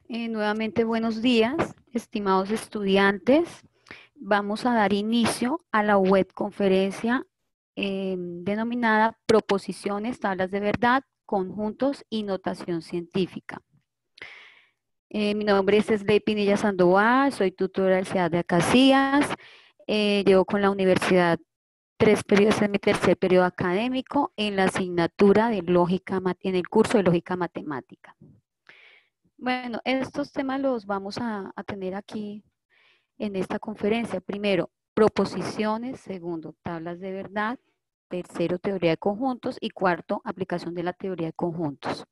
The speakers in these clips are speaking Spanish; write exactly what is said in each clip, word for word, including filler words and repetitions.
Eh, nuevamente buenos días, estimados estudiantes. Vamos a dar inicio a la webconferencia eh, denominada Proposiciones, Tablas de Verdad, Conjuntos y Notación Científica. Eh, mi nombre es Sley Pinilla Sandoval, soy tutora de la Universidad de Acacías. Eh, llevo con la universidad tres periodos, en mi tercer periodo académico en la asignatura de lógica, en el curso de lógica matemática. Bueno, estos temas los vamos a, a tener aquí en esta conferencia. Primero, proposiciones. Segundo, tablas de verdad. Tercero, teoría de conjuntos. Y cuarto, aplicación de la teoría de conjuntos.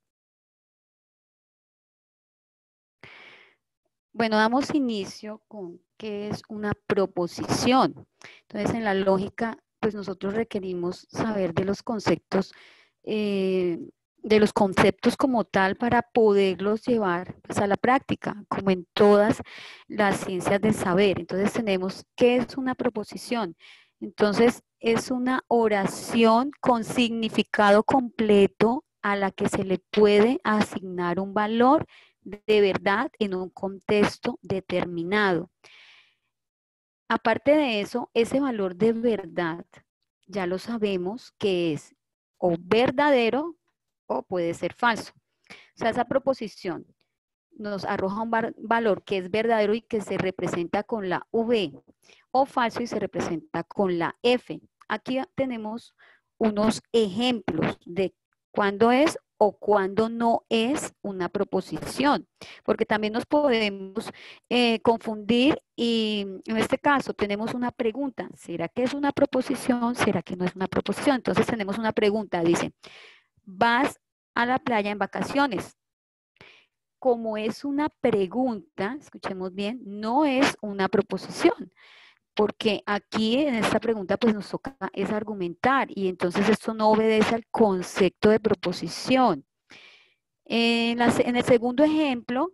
Bueno, damos inicio con qué es una proposición. Entonces, en la lógica, pues nosotros requerimos saber de los conceptos eh, de los conceptos como tal para poderlos llevar pues, a la práctica, como en todas las ciencias del saber. Entonces tenemos, ¿qué es una proposición? Entonces es una oración con significado completo a la que se le puede asignar un valor de verdad en un contexto determinado. Aparte de eso, ese valor de verdad, ya lo sabemos que es o verdadero o puede ser falso. O sea, esa proposición nos arroja un valor que es verdadero y que se representa con la V, o falso y se representa con la F. Aquí tenemos unos ejemplos de cuándo es o cuándo no es una proposición, porque también nos podemos eh, confundir y en este caso tenemos una pregunta, ¿será que es una proposición? ¿Será que no es una proposición? Entonces tenemos una pregunta, dice, ¿vas a la playa en vacaciones? Como es una pregunta, escuchemos bien, no es una proposición, porque aquí en esta pregunta pues nos toca es argumentar y entonces esto no obedece al concepto de proposición. En, la, en el segundo ejemplo,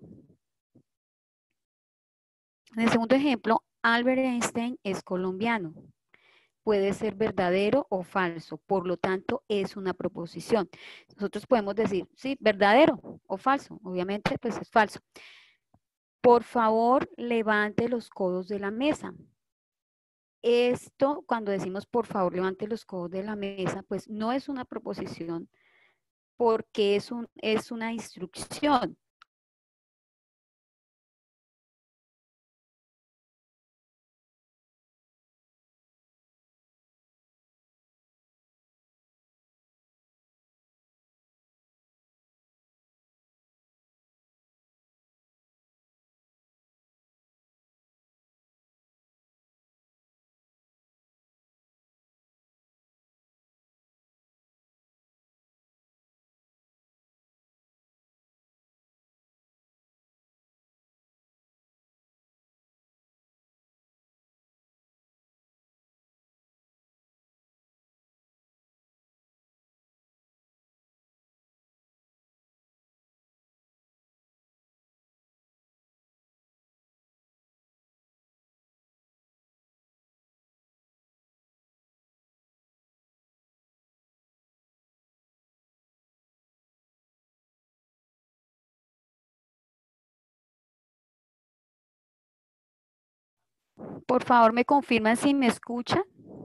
en el segundo ejemplo, Albert Einstein es colombiano. Puede ser verdadero o falso, por lo tanto es una proposición. Nosotros podemos decir, sí, verdadero o falso, obviamente pues es falso. Por favor, levante los codos de la mesa. Esto, cuando decimos por favor, levante los codos de la mesa, pues no es una proposición porque es, un, es una instrucción. Por favor, me confirman si me escuchan.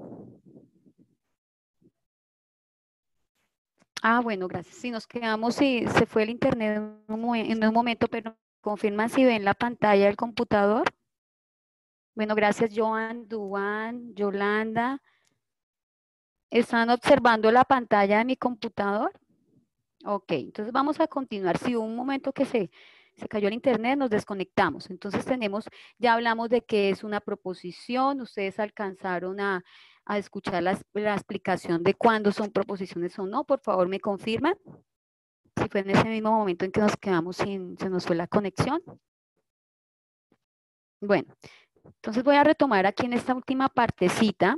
Ah, bueno, gracias. Si nos quedamos, si se fue el internet en un, en un momento, pero confirman si ven la pantalla del computador. Bueno, gracias, Joan, Duan, Yolanda. ¿Están observando la pantalla de mi computador? Ok, entonces vamos a continuar. Si hubo un momento que se, se cayó el internet, nos desconectamos. Entonces tenemos, ya hablamos de qué es una proposición. Ustedes alcanzaron a, a escuchar la, la explicación de cuándo son proposiciones o no. Por favor, me confirman. Si fue en ese mismo momento en que nos quedamos sin, se nos fue la conexión. Bueno, entonces voy a retomar aquí en esta última partecita.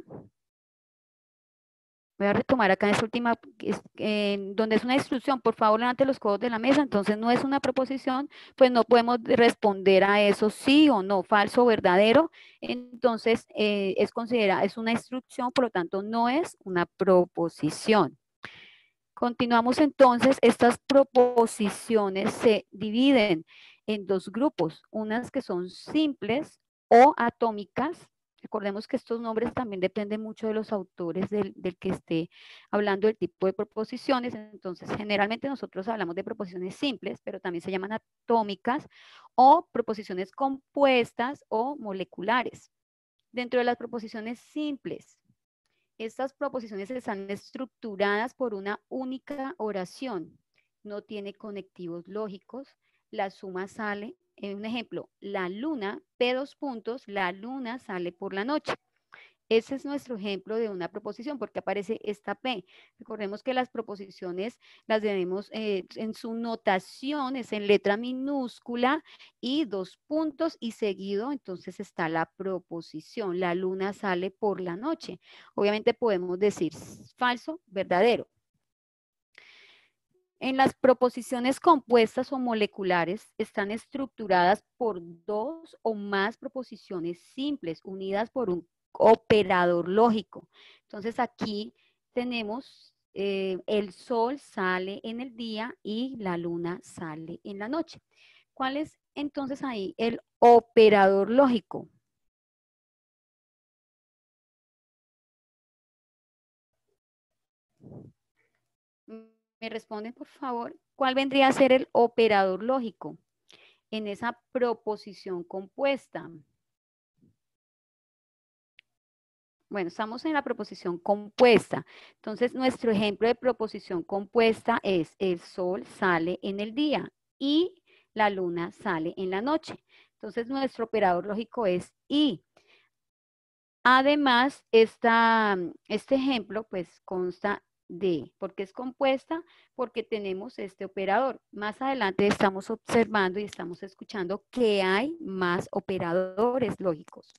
Voy a retomar acá en esta última, eh, donde es una instrucción, por favor levante los codos de la mesa, entonces no es una proposición, pues no podemos responder a eso sí o no, falso o verdadero, entonces eh, es considerada, es una instrucción, por lo tanto no es una proposición. Continuamos entonces, estas proposiciones se dividen en dos grupos, unas que son simples o atómicas. Recordemos que estos nombres también dependen mucho de los autores del, del que esté hablando del tipo de proposiciones. Entonces, generalmente nosotros hablamos de proposiciones simples, pero también se llaman atómicas o proposiciones compuestas o moleculares. Dentro de las proposiciones simples, estas proposiciones están estructuradas por una única oración. No tiene conectivos lógicos. La suma sale, en un ejemplo, la luna, P dos puntos, la luna sale por la noche. Ese es nuestro ejemplo de una proposición, porque aparece esta P. Recordemos que las proposiciones las debemos eh, en su notación, es en letra minúscula y dos puntos y seguido, entonces está la proposición. La luna sale por la noche. Obviamente podemos decir falso, verdadero. En las proposiciones compuestas o moleculares están estructuradas por dos o más proposiciones simples unidas por un operador lógico. Entonces aquí tenemos eh, el sol sale en el día y la luna sale en la noche. ¿Cuál es entonces ahí el operador lógico? ¿Me responden, por favor? ¿Cuál vendría a ser el operador lógico en esa proposición compuesta? Bueno, estamos en la proposición compuesta. Entonces, nuestro ejemplo de proposición compuesta es el sol sale en el día y la luna sale en la noche. Entonces, nuestro operador lógico es y. Además, esta, este ejemplo pues consta de, ¿por qué es compuesta? Porque tenemos este operador. Más adelante estamos observando y estamos escuchando que hay más operadores lógicos.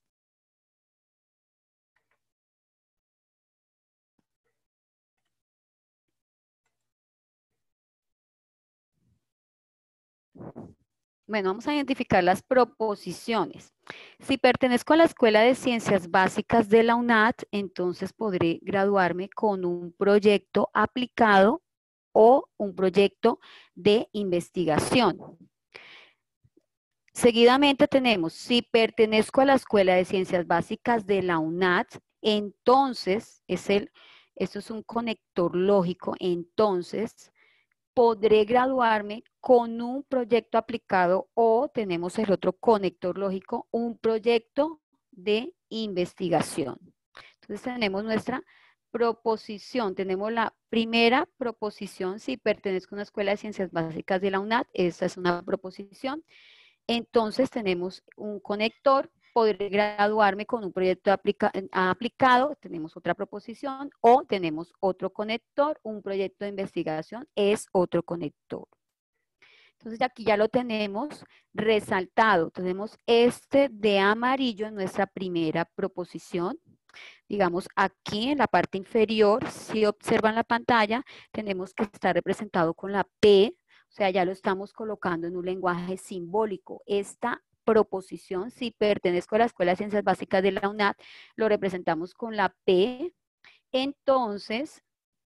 Bueno, vamos a identificar las proposiciones. Si pertenezco a la Escuela de Ciencias Básicas de la UNAD, entonces podré graduarme con un proyecto aplicado o un proyecto de investigación. Seguidamente tenemos, si pertenezco a la Escuela de Ciencias Básicas de la UNAD, entonces, es el, esto es un conector lógico, entonces podré graduarme con un proyecto aplicado o tenemos el otro conector lógico, un proyecto de investigación. Entonces tenemos nuestra proposición, tenemos la primera proposición, si pertenezco a una escuela de ciencias básicas de la UNAD, esta es una proposición. Entonces tenemos un conector, podré graduarme con un proyecto aplica aplicado, tenemos otra proposición, o tenemos otro conector, un proyecto de investigación es otro conector. Entonces aquí ya lo tenemos resaltado. Tenemos este de amarillo en nuestra primera proposición. Digamos, aquí en la parte inferior, si observan la pantalla, tenemos que estar representado con la P, o sea, ya lo estamos colocando en un lenguaje simbólico. Esta proposición, si pertenezco a la Escuela de Ciencias Básicas de la UNAD, lo representamos con la P. Entonces,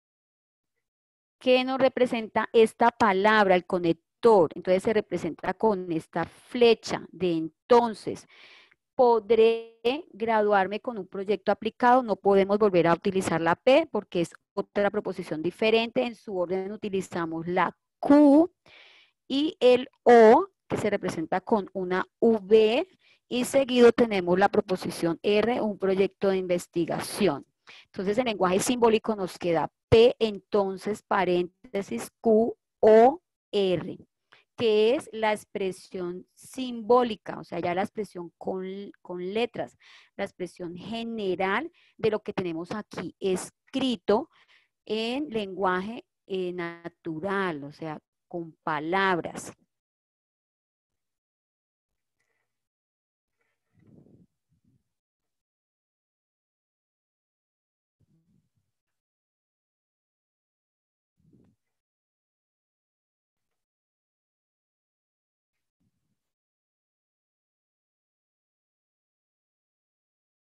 ¿qué nos representa esta palabra, el conector? Entonces se representa con esta flecha de entonces. Podré graduarme con un proyecto aplicado, no podemos volver a utilizar la P porque es otra proposición diferente. En su orden utilizamos la Q y el O, que se representa con una V, y seguido tenemos la proposición R, un proyecto de investigación. Entonces, en lenguaje simbólico nos queda P, entonces, paréntesis, Q, O, R, que es la expresión simbólica, o sea, ya la expresión con, con letras, la expresión general de lo que tenemos aquí escrito en lenguaje eh, natural, o sea, con palabras.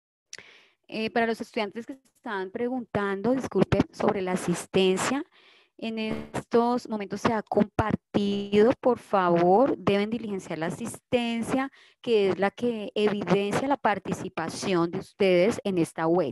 Eh, para los estudiantes que estaban preguntando, disculpen, sobre la asistencia, En estos momentos se ha compartido, por favor, deben diligenciar la asistencia, que es la que evidencia la participación de ustedes en esta web.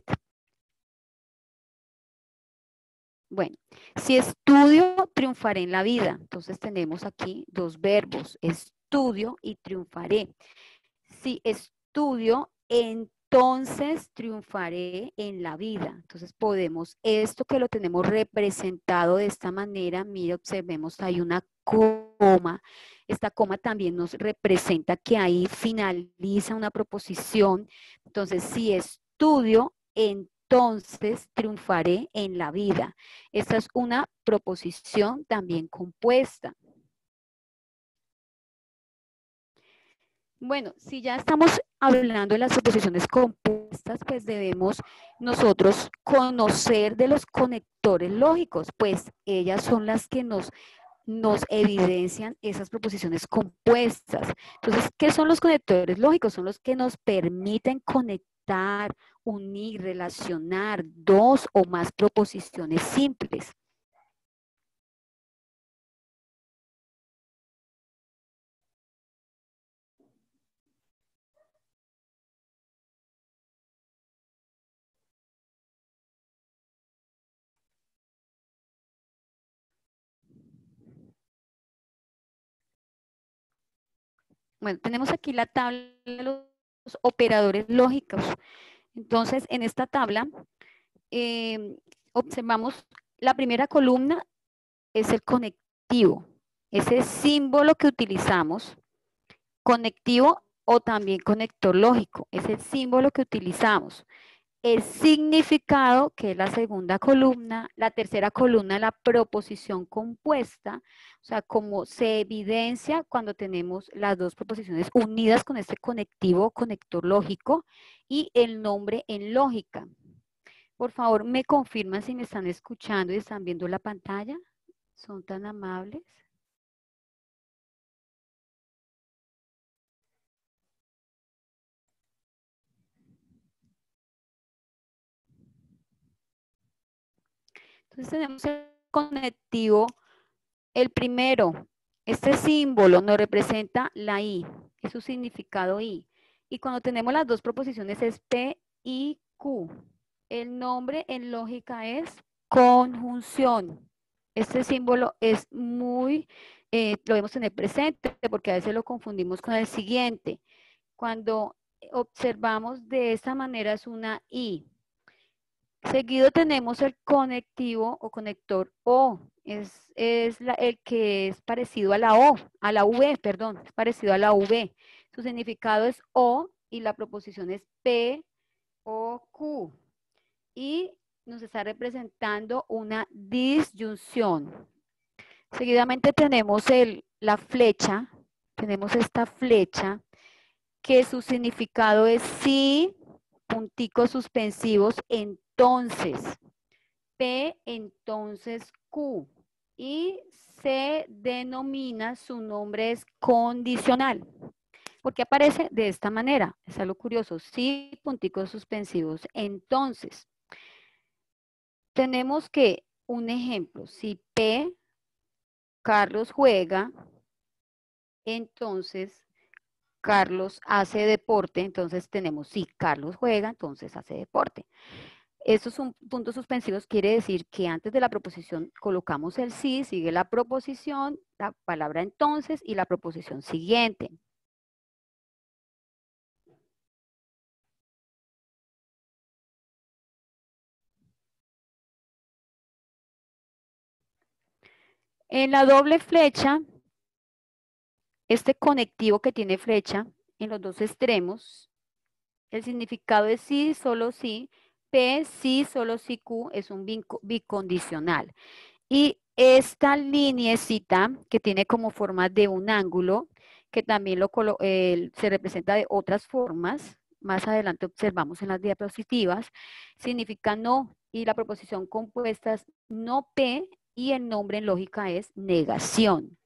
Bueno, si estudio, triunfaré en la vida. Entonces tenemos aquí dos verbos, estudio y triunfaré. Si estudio, entonces triunfaré en la vida. Entonces podemos, esto que lo tenemos representado de esta manera, mire, observemos, hay una coma. Esta coma también nos representa que ahí finaliza una proposición. Entonces, si estudio, entonces triunfaré en la vida. Esta es una proposición también compuesta. Bueno, si ya estamos hablando de las proposiciones compuestas, pues debemos nosotros conocer de los conectores lógicos, pues ellas son las que nos, nos evidencian esas proposiciones compuestas. Entonces, ¿qué son los conectores lógicos? Son los que nos permiten conectar, unir, relacionar dos o más proposiciones simples. Bueno, tenemos aquí la tabla de los operadores lógicos. Entonces, en esta tabla eh, observamos la primera columna es el conectivo, ese símbolo que utilizamos, conectivo o también conector lógico, es el símbolo que utilizamos. El significado, que es la segunda columna, la tercera columna, la proposición compuesta, o sea, como se evidencia cuando tenemos las dos proposiciones unidas con este conectivo, conector lógico, y el nombre en lógica. Por favor, me confirman si me están escuchando y están viendo la pantalla. ¿Son tan amables? Entonces tenemos el conectivo. El primero, este símbolo nos representa la I, es su significado I. Y cuando tenemos las dos proposiciones es P y Q. El nombre en lógica es conjunción. Este símbolo es muy, eh, lo debemos tener presente porque a veces lo confundimos con el siguiente. Cuando observamos de esta manera es una I. Seguido tenemos el conectivo o conector O. Es, es la, el que es parecido a la O, a la V, perdón, es parecido a la V. Su significado es O y la proposición es P o Q. Y nos está representando una disyunción. Seguidamente tenemos el, la flecha, tenemos esta flecha que su significado es sí, punticos suspensivos, entonces. P, entonces Q. Y se denomina, su nombre es condicional. ¿Por qué aparece de esta manera? Es algo curioso. Sí, punticos suspensivos. Entonces, tenemos que, un ejemplo, si P, Carlos juega, entonces Carlos hace deporte, entonces tenemos si Carlos juega, entonces hace deporte. Estos son puntos suspensivos, quiere decir que antes de la proposición colocamos el sí, sigue la proposición, la palabra entonces y la proposición siguiente. En la doble flecha, este conectivo que tiene flecha en los dos extremos, el significado es sí, solo sí, P, sí, solo sí, Q, es un bicondicional. Y esta lineecita que tiene como forma de un ángulo, que también lo, eh, se representa de otras formas, más adelante observamos en las diapositivas, significa no, y la proposición compuesta es no P, y el nombre en lógica es negación.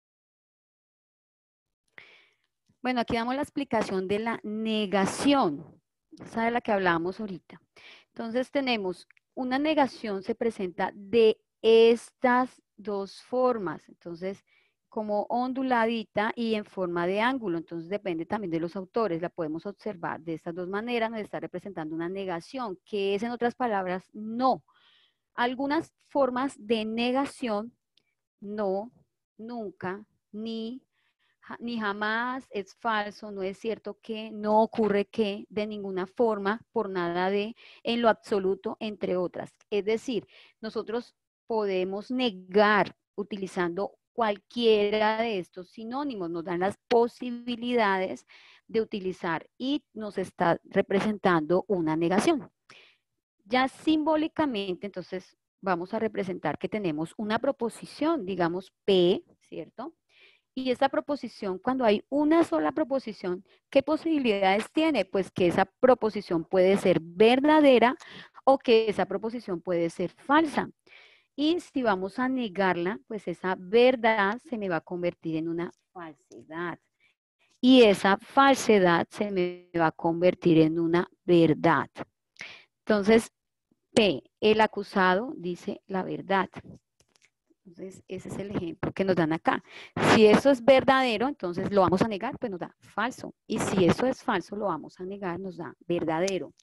Bueno, aquí damos la explicación de la negación, esa de la que hablábamos ahorita. Entonces tenemos, una negación se presenta de estas dos formas. Entonces, como onduladita y en forma de ángulo. Entonces, depende también de los autores. La podemos observar de estas dos maneras. Nos está representando una negación, que es, en otras palabras, no. Algunas formas de negación, no, nunca, ni, ni jamás, es falso, no es cierto que, no ocurre que, de ninguna forma, por nada de, en lo absoluto, entre otras. Es decir, nosotros podemos negar utilizando cualquiera de estos sinónimos, nos dan las posibilidades de utilizar y nos está representando una negación. Ya simbólicamente, entonces, vamos a representar que tenemos una proposición, digamos P, ¿cierto? Y esa proposición, cuando hay una sola proposición, ¿qué posibilidades tiene? Pues que esa proposición puede ser verdadera o que esa proposición puede ser falsa. Y si vamos a negarla, pues esa verdad se me va a convertir en una falsedad. Y esa falsedad se me va a convertir en una verdad. Entonces, P, el acusado dice la verdad. Entonces, ese es el ejemplo que nos dan acá. Si eso es verdadero, entonces lo vamos a negar, pues nos da falso. Y si eso es falso, lo vamos a negar, nos da verdadero.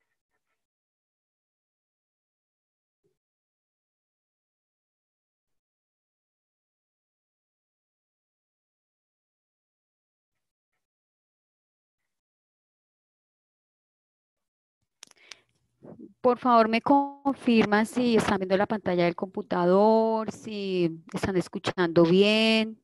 Por favor, me confirman si están viendo la pantalla del computador, si están escuchando bien.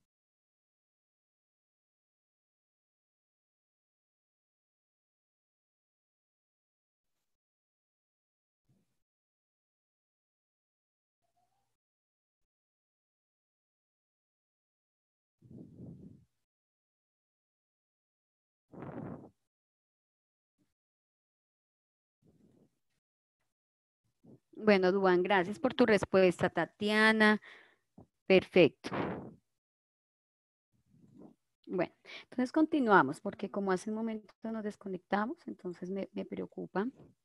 Bueno, Duan, gracias por tu respuesta, Tatiana. Perfecto. Bueno, entonces continuamos, porque como hace un momento nos desconectamos, entonces me, me preocupa.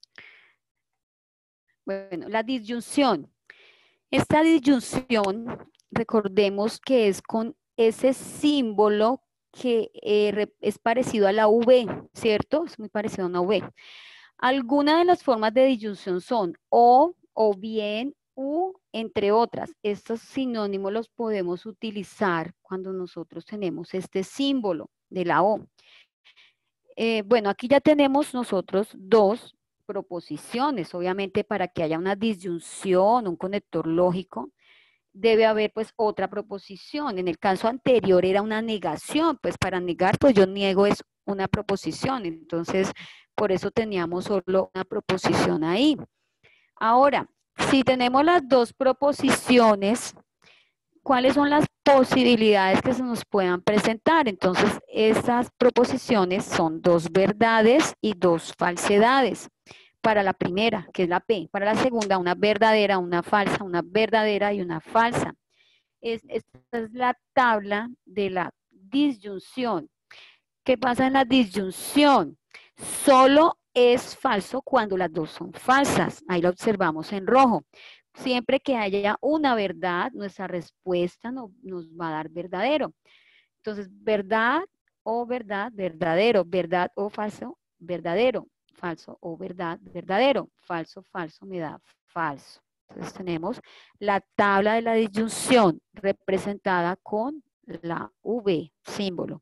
Bueno, la disyunción. Esta disyunción, recordemos que es con ese símbolo que eh, es parecido a la V, ¿cierto? Es muy parecido a una V. Algunas de las formas de disyunción son o, o bien, u, entre otras. Estos sinónimos los podemos utilizar cuando nosotros tenemos este símbolo de la O. Eh, bueno, aquí ya tenemos nosotros dos proposiciones. Obviamente, para que haya una disyunción, un conector lógico, debe haber pues otra proposición. En el caso anterior era una negación, pues para negar, pues yo niego es una proposición. Entonces, por eso teníamos solo una proposición ahí. Ahora, si tenemos las dos proposiciones, ¿cuáles son las posibilidades que se nos puedan presentar? Entonces, estas proposiciones son dos verdades y dos falsedades. Para la primera, que es la P. Para la segunda, una verdadera, una falsa, una verdadera y una falsa. Es, esta es la tabla de la disyunción. ¿Qué pasa en la disyunción? Solo es falso cuando las dos son falsas. Ahí lo observamos en rojo. Siempre que haya una verdad, nuestra respuesta no, nos va a dar verdadero. Entonces, verdad o verdad, verdadero, verdad o falso, verdadero, falso o verdad, verdadero, falso, falso, me da falso. Entonces tenemos la tabla de la disyunción representada con la V, símbolo.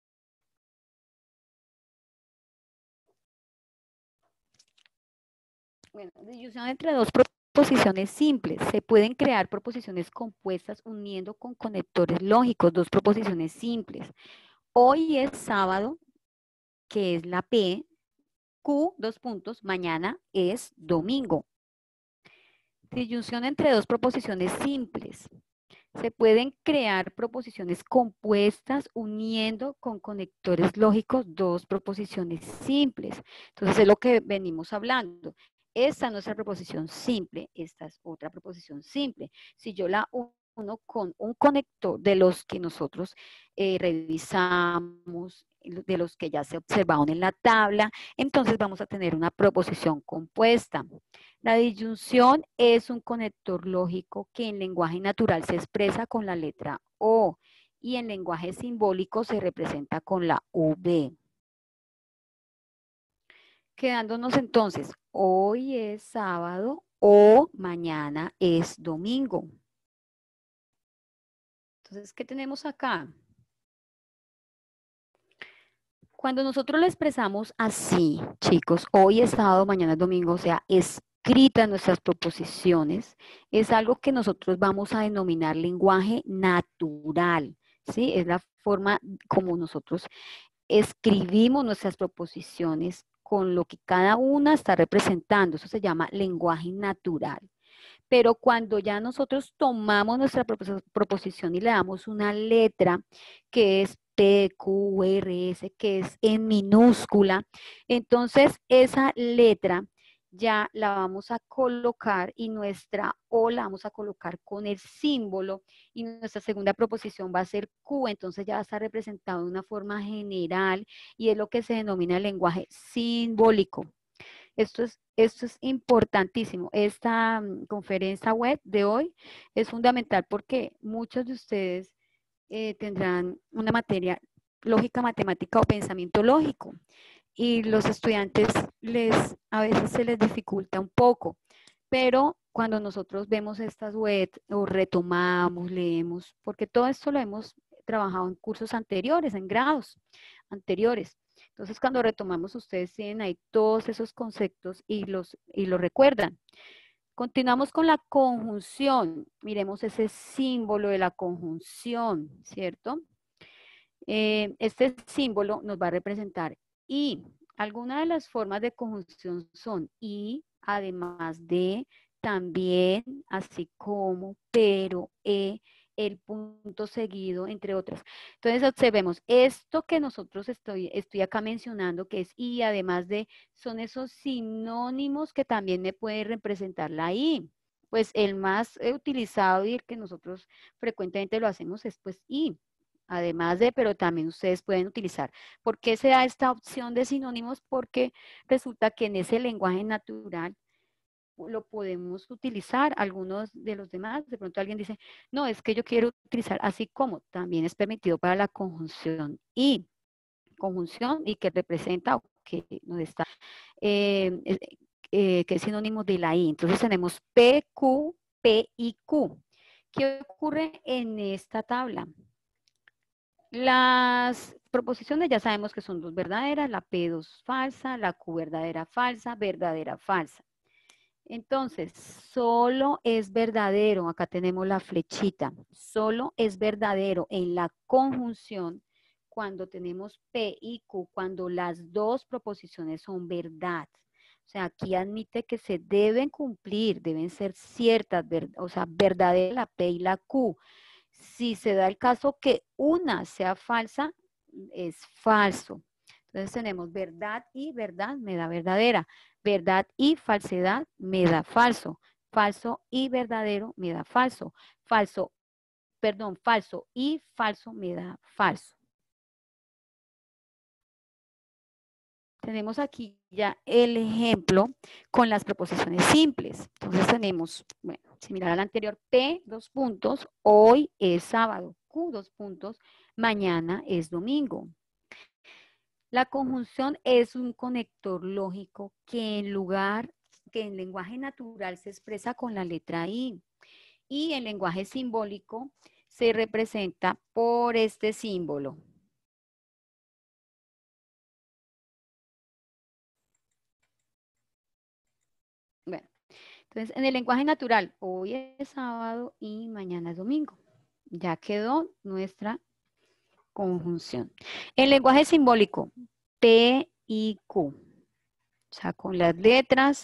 Bueno, disyunción entre dos proposiciones simples. Se pueden crear proposiciones compuestas uniendo con conectores lógicos, dos proposiciones simples. Hoy es sábado, que es la P, Q, dos puntos, mañana es domingo. Disyunción entre dos proposiciones simples. Se pueden crear proposiciones compuestas uniendo con conectores lógicos dos proposiciones simples. Entonces es lo que venimos hablando. Esta no es la proposición simple, esta es otra proposición simple. Si yo la uno con un conector de los que nosotros eh, revisamos de los que ya se observaron en la tabla, entonces vamos a tener una proposición compuesta. La disyunción es un conector lógico que en lenguaje natural se expresa con la letra O y en lenguaje simbólico se representa con la V. Quedándonos entonces, hoy es sábado o mañana es domingo. Entonces, ¿qué tenemos acá? Cuando nosotros lo expresamos así, chicos, hoy es sábado, mañana es domingo, o sea, escritas nuestras proposiciones, es algo que nosotros vamos a denominar lenguaje natural, ¿sí? Es la forma como nosotros escribimos nuestras proposiciones con lo que cada una está representando. Eso se llama lenguaje natural. Pero cuando ya nosotros tomamos nuestra proposición y le damos una letra que es P, Q, R, S, que es en minúscula, entonces esa letra ya la vamos a colocar y nuestra O la vamos a colocar con el símbolo y nuestra segunda proposición va a ser Q, entonces ya va a estar representado de una forma general y es lo que se denomina el lenguaje simbólico. Esto es, esto es importantísimo. Esta um, conferencia web de hoy es fundamental porque muchos de ustedes eh, tendrán una materia lógica matemática o pensamiento lógico y los estudiantes les a veces se les dificulta un poco, pero cuando nosotros vemos estas web o retomamos, leemos, porque todo esto lo hemos trabajado en cursos anteriores, en grados anteriores. Entonces, cuando retomamos, ustedes tienen ahí todos esos conceptos y los, y los recuerdan. Continuamos con la conjunción. Miremos ese símbolo de la conjunción, ¿cierto? Eh, este símbolo nos va a representar y. Algunas de las formas de conjunción son y, además de, también, así como, pero, e, el punto seguido, entre otras. Entonces observemos, esto que nosotros estoy, estoy acá mencionando, que es y, además de, son esos sinónimos que también me puede representar la i. Pues el más utilizado y el que nosotros frecuentemente lo hacemos es pues y. Además de, pero también ustedes pueden utilizar. ¿Por qué se da esta opción de sinónimos? Porque resulta que en ese lenguaje natural lo podemos utilizar. Algunos de los demás, de pronto alguien dice, no, es que yo quiero utilizar así como, también es permitido para la conjunción y. Conjunción y que representa o que nos está, eh, eh, que es sinónimo de la I. Entonces tenemos P, Q, P y Q. ¿Qué ocurre en esta tabla? Las proposiciones ya sabemos que son dos verdaderas, la P dos falsa, la Q verdadera falsa, verdadera falsa. Entonces, solo es verdadero, acá tenemos la flechita, solo es verdadero en la conjunción cuando tenemos P y Q, cuando las dos proposiciones son verdad. O sea, aquí admite que se deben cumplir, deben ser ciertas, o sea, verdadera la P y la Q. Si se da el caso que una sea falsa, es falso. Entonces tenemos verdad y verdad me da verdadera. Verdad y falsedad me da falso. Falso y verdadero me da falso. Falso, perdón, falso y falso me da falso. Tenemos aquí ya el ejemplo con las proposiciones simples. Entonces tenemos, bueno, similar al anterior, P, dos puntos, hoy es sábado, Q, dos puntos, mañana es domingo. La conjunción es un conector lógico que en lugar, que en lenguaje natural se expresa con la letra I y en lenguaje simbólico se representa por este símbolo. Bueno, entonces en el lenguaje natural, hoy es sábado y mañana es domingo. Ya quedó nuestra conjunción. En lenguaje simbólico, P y Q. O sea, con las letras.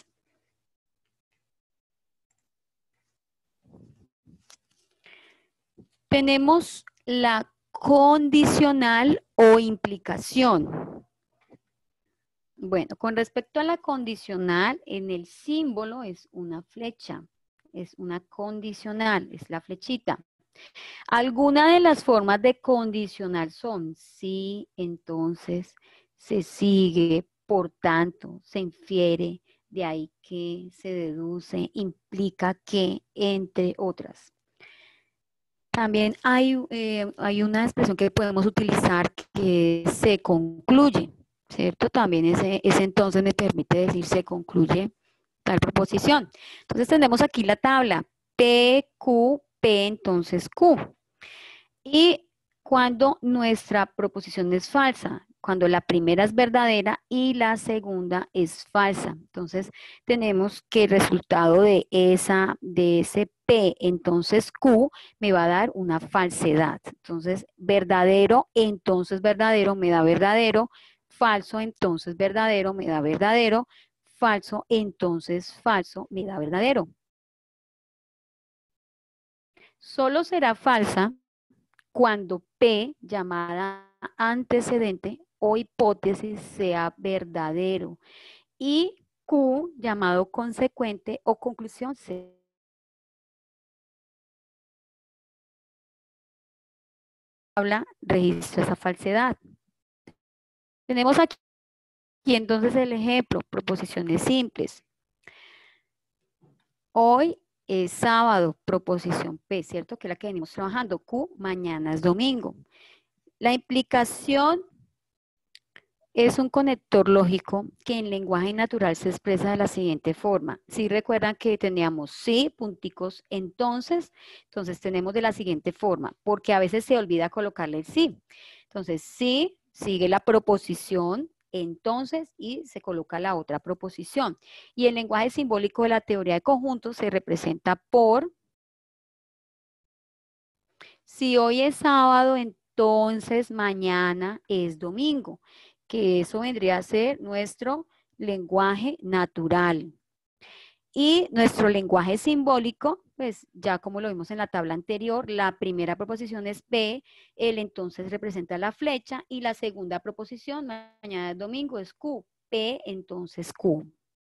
Tenemos la condicional o implicación. Bueno, con respecto a la condicional, en el símbolo es una flecha, es una condicional, es la flechita. Algunas de las formas de condicional son sí, entonces, se sigue, por tanto, se infiere, de ahí que se deduce, implica que, entre otras. También hay, eh, hay una expresión que podemos utilizar que se concluye, ¿cierto? También ese, ese entonces me permite decir se concluye tal proposición. Entonces tenemos aquí la tabla P, Q, P, entonces Q. Y cuando nuestra proposición es falsa, cuando la primera es verdadera y la segunda es falsa. Entonces, tenemos que el resultado de, esa, de ese P, entonces Q, me va a dar una falsedad. Entonces, verdadero, entonces verdadero, me da verdadero. Falso, entonces verdadero, me da verdadero. Falso, entonces falso, me da verdadero. Solo será falsa cuando P, llamada antecedente o hipótesis, sea verdadero y Q, llamado consecuente o conclusión, se habla, registra esa falsedad. Tenemos aquí entonces el ejemplo, proposiciones simples. Hoy es sábado, proposición P, ¿cierto? Que es la que venimos trabajando. Q, mañana es domingo. La implicación es un conector lógico que en lenguaje natural se expresa de la siguiente forma. Si recuerdan que teníamos sí, punticos, entonces, entonces tenemos de la siguiente forma, porque a veces se olvida colocarle el sí. Entonces, sí, sigue la proposición, entonces, y se coloca la otra proposición. Y el lenguaje simbólico de la teoría de conjuntos se representa por, si hoy es sábado, entonces mañana es domingo, que eso vendría a ser nuestro lenguaje natural. Y nuestro lenguaje simbólico, pues ya como lo vimos en la tabla anterior, la primera proposición es P, el entonces representa la flecha y la segunda proposición, mañana es domingo, es Q, P entonces Q.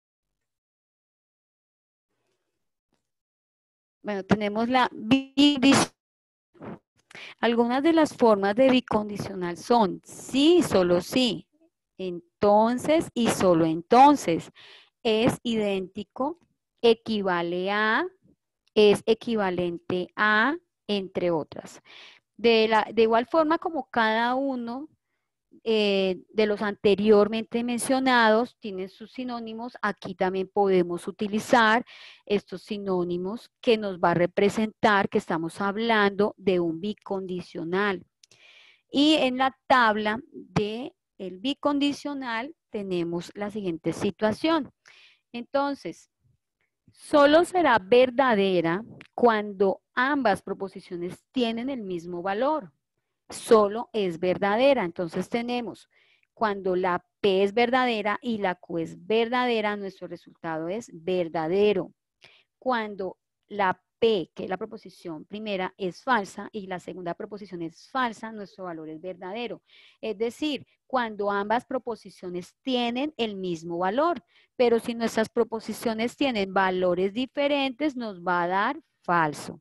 Bueno, tenemos la bicondicional. Algunas de las formas de bicondicional son sí, solo sí, entonces y solo entonces. Es idéntico, equivale a, es equivalente a, entre otras. De, la, de igual forma como cada uno eh, de los anteriormente mencionados tienen sus sinónimos, aquí también podemos utilizar estos sinónimos que nos va a representar que estamos hablando de un bicondicional. Y en la tabla de el bicondicional tenemos la siguiente situación. Entonces, solo será verdadera cuando ambas proposiciones tienen el mismo valor. Solo es verdadera. Entonces tenemos, cuando la P es verdadera y la Q es verdadera, nuestro resultado es verdadero. Cuando la P, que es la proposición primera, es falsa y la segunda proposición es falsa, nuestro valor es verdadero. Es decir, cuando ambas proposiciones tienen el mismo valor, pero si nuestras proposiciones tienen valores diferentes, nos va a dar falso.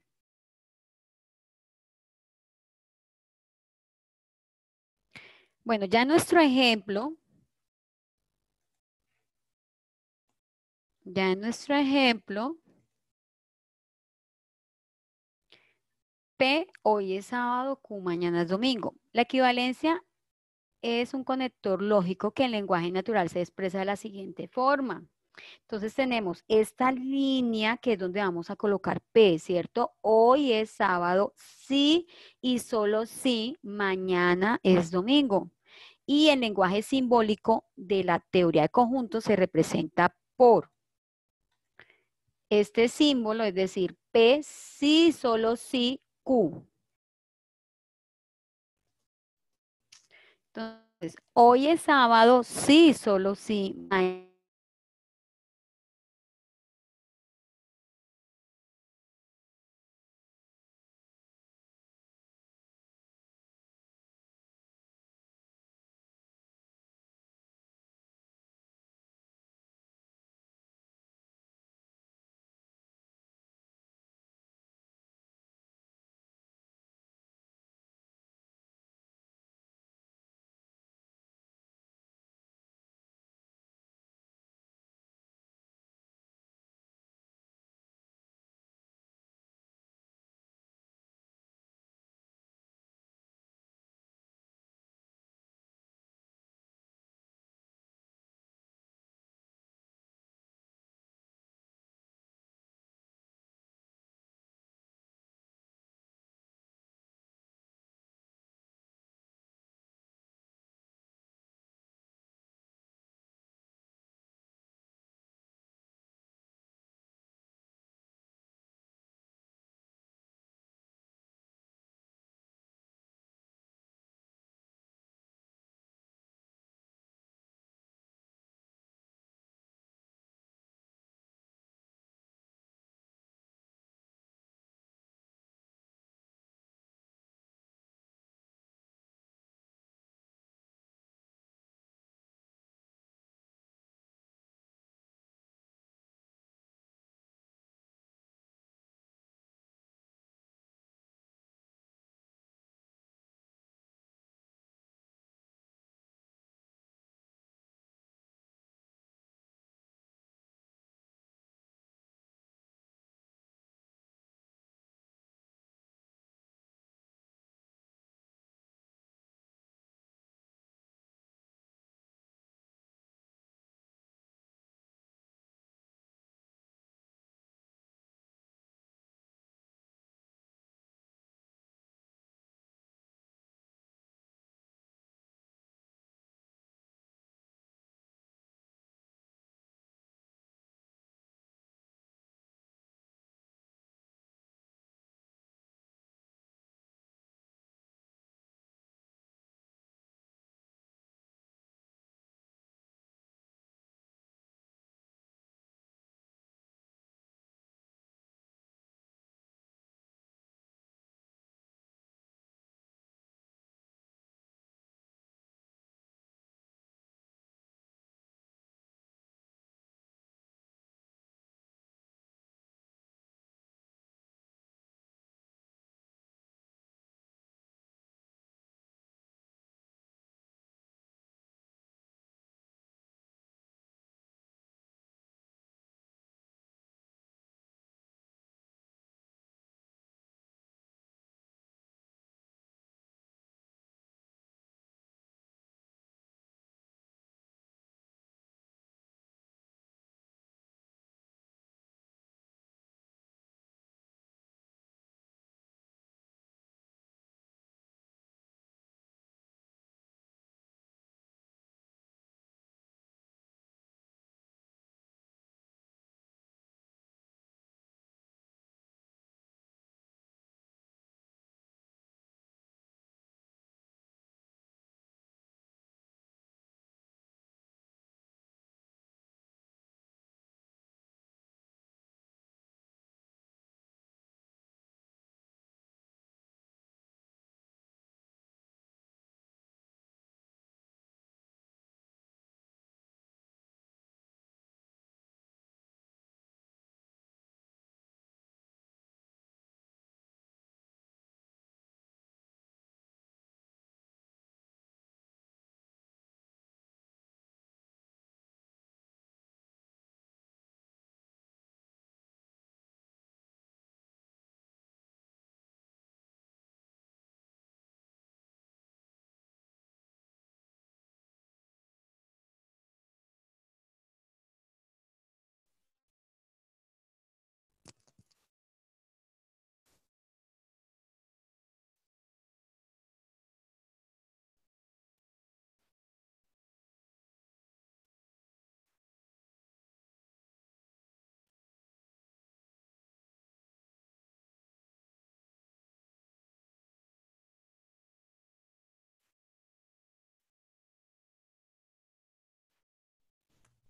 Bueno, ya nuestro ejemplo, ya en nuestro ejemplo, P, hoy es sábado, Q, mañana es domingo. La equivalencia es un conector lógico que en lenguaje natural se expresa de la siguiente forma. Entonces tenemos esta línea que es donde vamos a colocar P, ¿cierto? Hoy es sábado, sí y solo sí, mañana es domingo. Y el lenguaje simbólico de la teoría de conjuntos se representa por este símbolo, es decir, P, sí, solo sí, Q. Entonces, hoy es sábado, sí, solo sí, mañana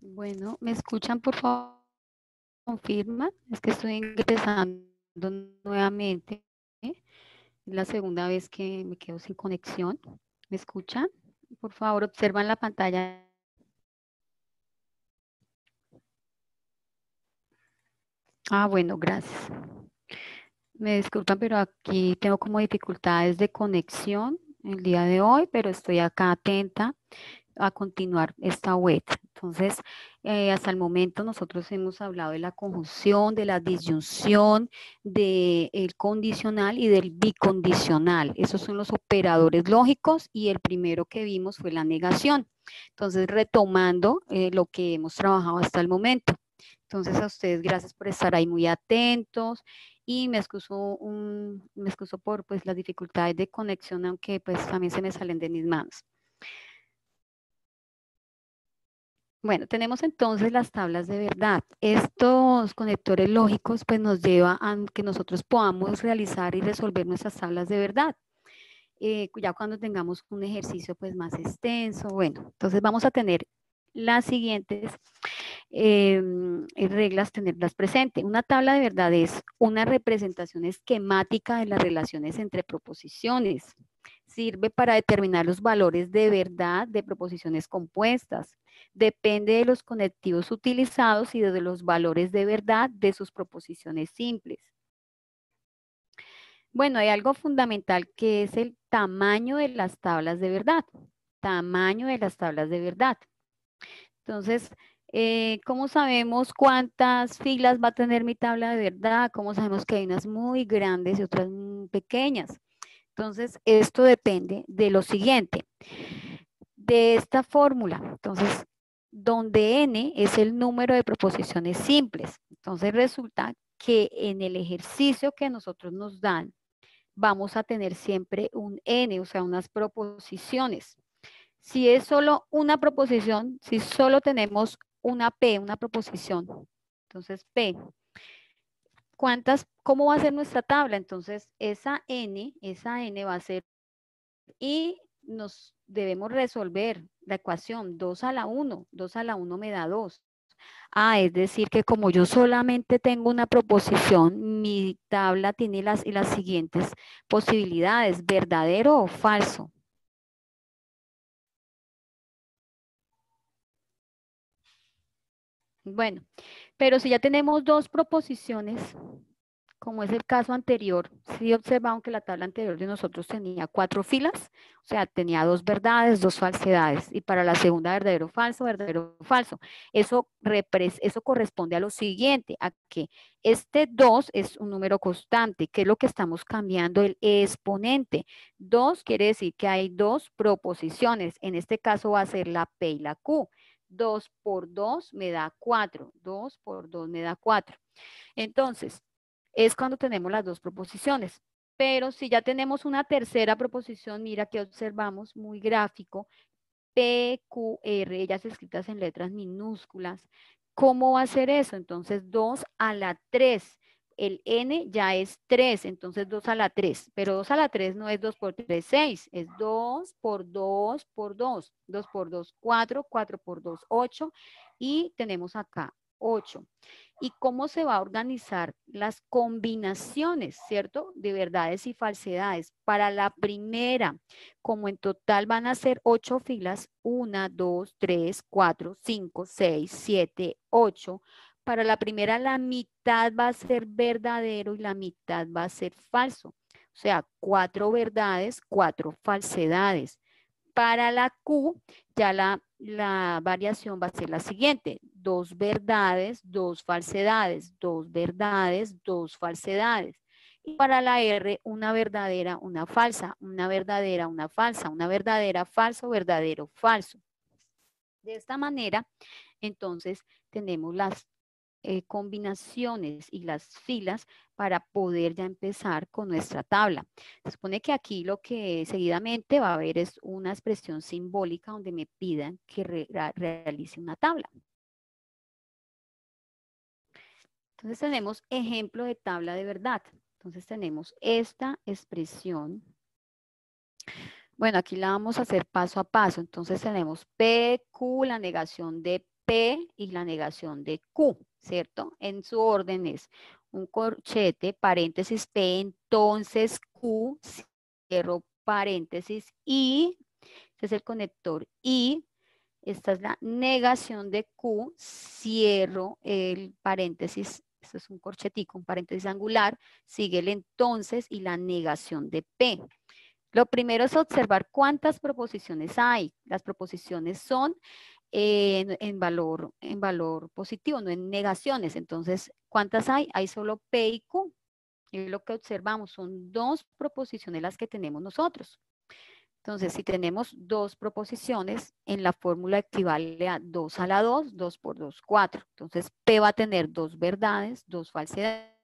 Bueno, ¿me escuchan, por favor? Confirman. Es que estoy ingresando nuevamente. ¿eh? Es la segunda vez que me quedo sin conexión. ¿Me escuchan? Por favor, observan la pantalla. Ah, bueno, gracias. Me disculpan, pero aquí tengo como dificultades de conexión el día de hoy, pero estoy acá atenta a continuar esta web. Entonces, eh, hasta el momento nosotros hemos hablado de la conjunción, de la disyunción, del condicional y del bicondicional. Esos son los operadores lógicos y el primero que vimos fue la negación. Entonces, retomando eh, lo que hemos trabajado hasta el momento. Entonces, a ustedes gracias por estar ahí muy atentos y me excuso, un, me excuso por pues, las dificultades de conexión, aunque pues también se me salen de mis manos. Bueno, tenemos entonces las tablas de verdad. Estos conectores lógicos pues nos lleva a que nosotros podamos realizar y resolver nuestras tablas de verdad. Eh, ya cuando tengamos un ejercicio pues más extenso, bueno, entonces vamos a tener las siguientes eh, reglas, tenerlas presente. Una tabla de verdad es una representación esquemática de las relaciones entre proposiciones. Sirve para determinar los valores de verdad de proposiciones compuestas. Depende de los conectivos utilizados y de los valores de verdad de sus proposiciones simples. Bueno, hay algo fundamental que es el tamaño de las tablas de verdad. Tamaño de las tablas de verdad. Entonces, eh, ¿cómo sabemos cuántas filas va a tener mi tabla de verdad? ¿Cómo sabemos que hay unas muy grandes y otras muy pequeñas? Entonces, esto depende de lo siguiente, de esta fórmula. Entonces, donde n es el número de proposiciones simples. Entonces, resulta que en el ejercicio que nosotros nos dan, vamos a tener siempre un n, o sea, unas proposiciones. Si es solo una proposición, si solo tenemos una P, una proposición, entonces P, ¿cuántas, cómo va a ser nuestra tabla? Entonces, esa N, esa N va a ser, y nos debemos resolver la ecuación dos a la uno, dos a la uno me da dos. Ah, es decir, que como yo solamente tengo una proposición, mi tabla tiene las, las siguientes posibilidades, verdadero o falso. Bueno, pero si ya tenemos dos proposiciones, como es el caso anterior, sí observaron que la tabla anterior de nosotros tenía cuatro filas, o sea, tenía dos verdades, dos falsedades, y para la segunda verdadero, falso, verdadero, falso. Eso, eso corresponde a lo siguiente, a que este dos es un número constante, que es lo que estamos cambiando el exponente. dos quiere decir que hay dos proposiciones, en este caso va a ser la P y la Q. dos por dos me da cuatro, dos por dos me da cuatro. Entonces, es cuando tenemos las dos proposiciones. Pero si ya tenemos una tercera proposición, mira que observamos muy gráfico, P, Q, R, ellas escritas en letras minúsculas. ¿Cómo va a ser eso? Entonces, dos a la tres. El N ya es tres, entonces dos a la tres. Pero dos a la tres no es dos por tres, seis. Es dos por dos por dos. dos por dos, cuatro. cuatro por dos, ocho. Y tenemos acá ocho. ¿Y cómo se va a organizar las combinaciones, cierto? De verdades y falsedades. Para la primera, como en total van a ser ocho filas, una, dos, tres, cuatro, cinco, seis, siete, ocho. Para la primera, la mitad va a ser verdadero y la mitad va a ser falso. O sea, cuatro verdades, cuatro falsedades. Para la Q, ya la, la variación va a ser la siguiente. Dos verdades, dos falsedades, dos verdades, dos falsedades. Y para la R, una verdadera, una falsa, una verdadera, una falsa, una verdadera, falso, verdadero, falso. De esta manera, entonces, tenemos las eh, combinaciones y las filas para poder ya empezar con nuestra tabla. Se supone que aquí lo que seguidamente va a haber es una expresión simbólica donde me pidan que re realice una tabla. Entonces tenemos ejemplo de tabla de verdad. Entonces tenemos esta expresión. Bueno, aquí la vamos a hacer paso a paso. Entonces tenemos P, Q, la negación de P y la negación de Q, ¿cierto? En su orden es un corchete, paréntesis P, entonces Q, cierro paréntesis y, este es el conector y, esta es la negación de Q, cierro el paréntesis, esto es un corchetico, un paréntesis angular, sigue el entonces y la negación de P. Lo primero es observar cuántas proposiciones hay. Las proposiciones son en, en valor, en valor positivo, no en negaciones. Entonces, ¿cuántas hay? Hay solo P y Q. Y lo que observamos son dos proposiciones las que tenemos nosotros. Entonces, si tenemos dos proposiciones, en la fórmula equivale a dos a la dos, dos por dos, cuatro. Entonces, P va a tener dos verdades, dos falsedades.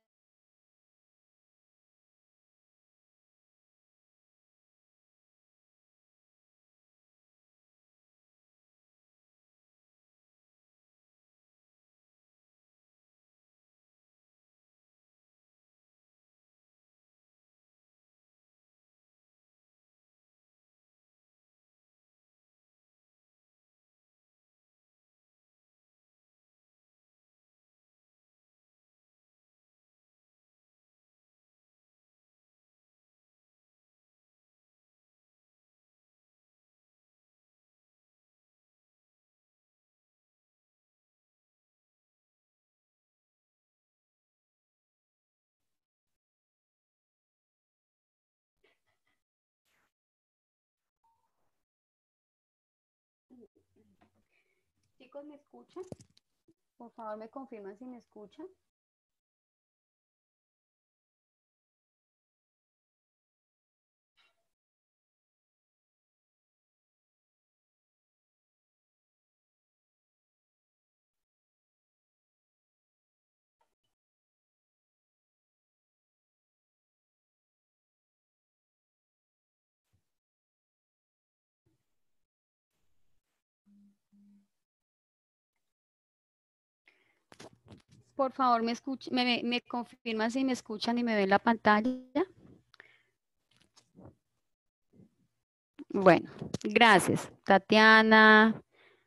Chicos, ¿me escuchan? Por favor, me confirman si me escuchan. Por favor, me, escuch me, me, me confirman si me escuchan y me ven la pantalla. Bueno, gracias. Tatiana,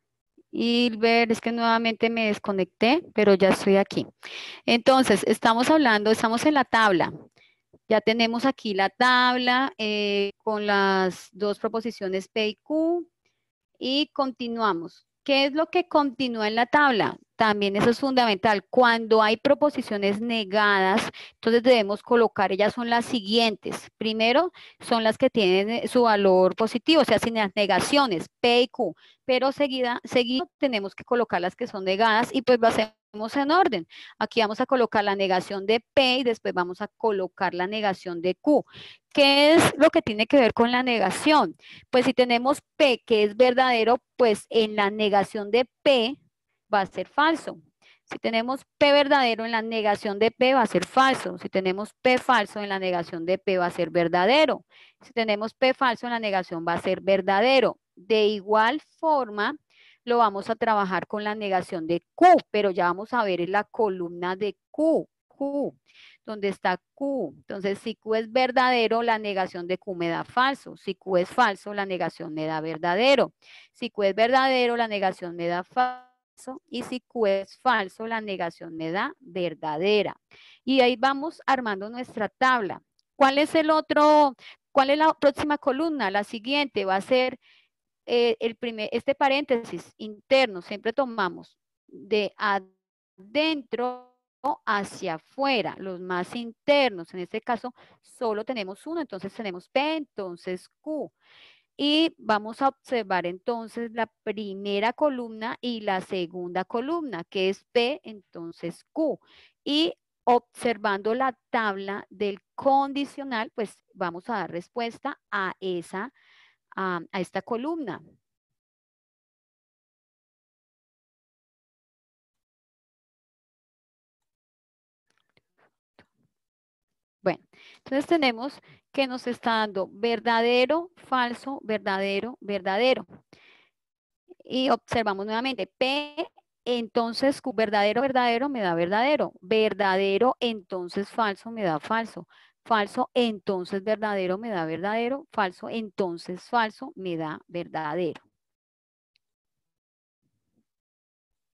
Hilbert, es que nuevamente me desconecté, pero ya estoy aquí. Entonces, estamos hablando, estamos en la tabla. Ya tenemos aquí la tabla eh, con las dos proposiciones P y Q y continuamos. ¿Qué es lo que continúa en la tabla? También eso es fundamental. Cuando hay proposiciones negadas, entonces debemos colocar, ellas son las siguientes. Primero, son las que tienen eh, su valor positivo, o sea, sin las negaciones, P y Q. Pero seguida, seguido tenemos que colocar las que son negadas y pues lo hacemos en orden. Aquí vamos a colocar la negación de P y después vamos a colocar la negación de Q. ¿Qué es lo que tiene que ver con la negación? Pues si tenemos P que es verdadero, pues en la negación de P va a ser falso. Si tenemos P verdadero en la negación de P va a ser falso. Si tenemos P falso en la negación de P va a ser verdadero. Si tenemos P falso en la negación va a ser verdadero. De igual forma, lo vamos a trabajar con la negación de Q, pero ya vamos a ver en la columna de Q. Q, donde está Q. Entonces, si Q es verdadero, la negación de Q me da falso. Si Q es falso, la negación me da verdadero. Si Q es verdadero, la negación me da falso. Y si Q es falso, la negación me da verdadera. Y ahí vamos armando nuestra tabla. ¿Cuál es el otro? ¿Cuál es la próxima columna? La siguiente va a ser eh, el primer, este paréntesis interno. Siempre tomamos de adentro hacia afuera, los más internos. En este caso, solo tenemos uno, entonces tenemos P, entonces Q. Y vamos a observar entonces la primera columna y la segunda columna, que es P, entonces Q. Y observando la tabla del condicional, pues vamos a dar respuesta a esa, a, a esta columna. Bueno, entonces tenemos que nos está dando verdadero, falso, verdadero, verdadero. Y observamos nuevamente, P, entonces Q, verdadero, verdadero, me da verdadero. Verdadero, entonces falso, me da falso. Falso, entonces verdadero, me da verdadero. Falso, entonces falso, me da verdadero.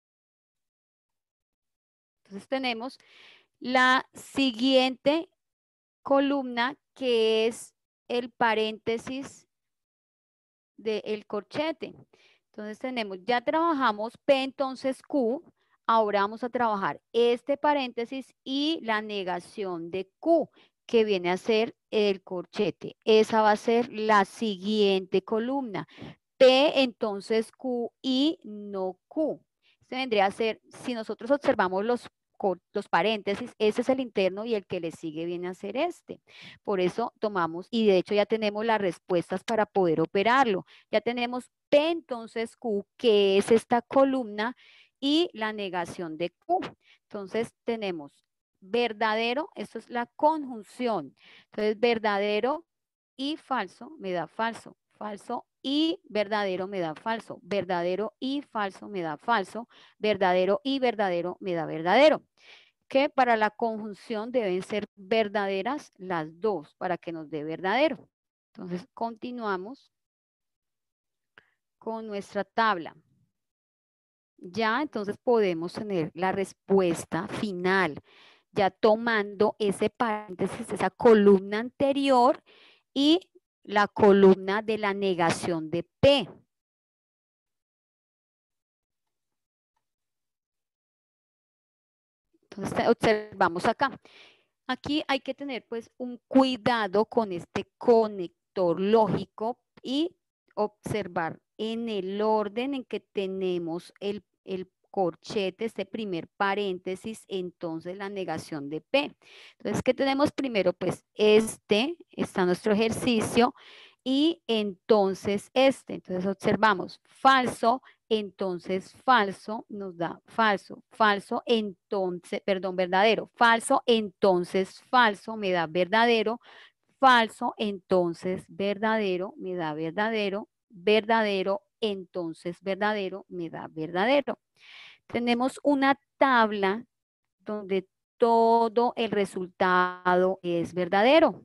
Entonces tenemos la siguiente columna que es el paréntesis del corchete. Entonces tenemos, ya trabajamos P, entonces Q, ahora vamos a trabajar este paréntesis y la negación de Q, que viene a ser el corchete. Esa va a ser la siguiente columna. P, entonces Q y no Q. Este vendría a ser, si nosotros observamos los, los paréntesis, ese es el interno y el que le sigue viene a ser este. Por eso tomamos, y de hecho ya tenemos las respuestas para poder operarlo. Ya tenemos P, entonces Q, que es esta columna, y la negación de Q. Entonces tenemos verdadero, esto es la conjunción. Entonces verdadero y falso me da falso. Falso y verdadero me da falso. Verdadero y falso me da falso. Verdadero y verdadero me da verdadero. Que para la conjunción deben ser verdaderas las dos para que nos dé verdadero. Entonces continuamos con nuestra tabla. Ya entonces podemos tener la respuesta final, ya tomando ese paréntesis, esa columna anterior y la columna de la negación de P. Entonces observamos acá. Aquí hay que tener pues un cuidado con este conector lógico y observar en el orden en que tenemos el, el corchete, este primer paréntesis, entonces la negación de P. Entonces, ¿qué tenemos primero? Pues este, está nuestro ejercicio, y entonces este. Entonces observamos falso, entonces falso nos da falso, falso, entonces, perdón, verdadero, falso, entonces falso me da verdadero, falso, entonces verdadero me da verdadero, verdadero, entonces verdadero me da verdadero. Tenemos una tabla donde todo el resultado es verdadero.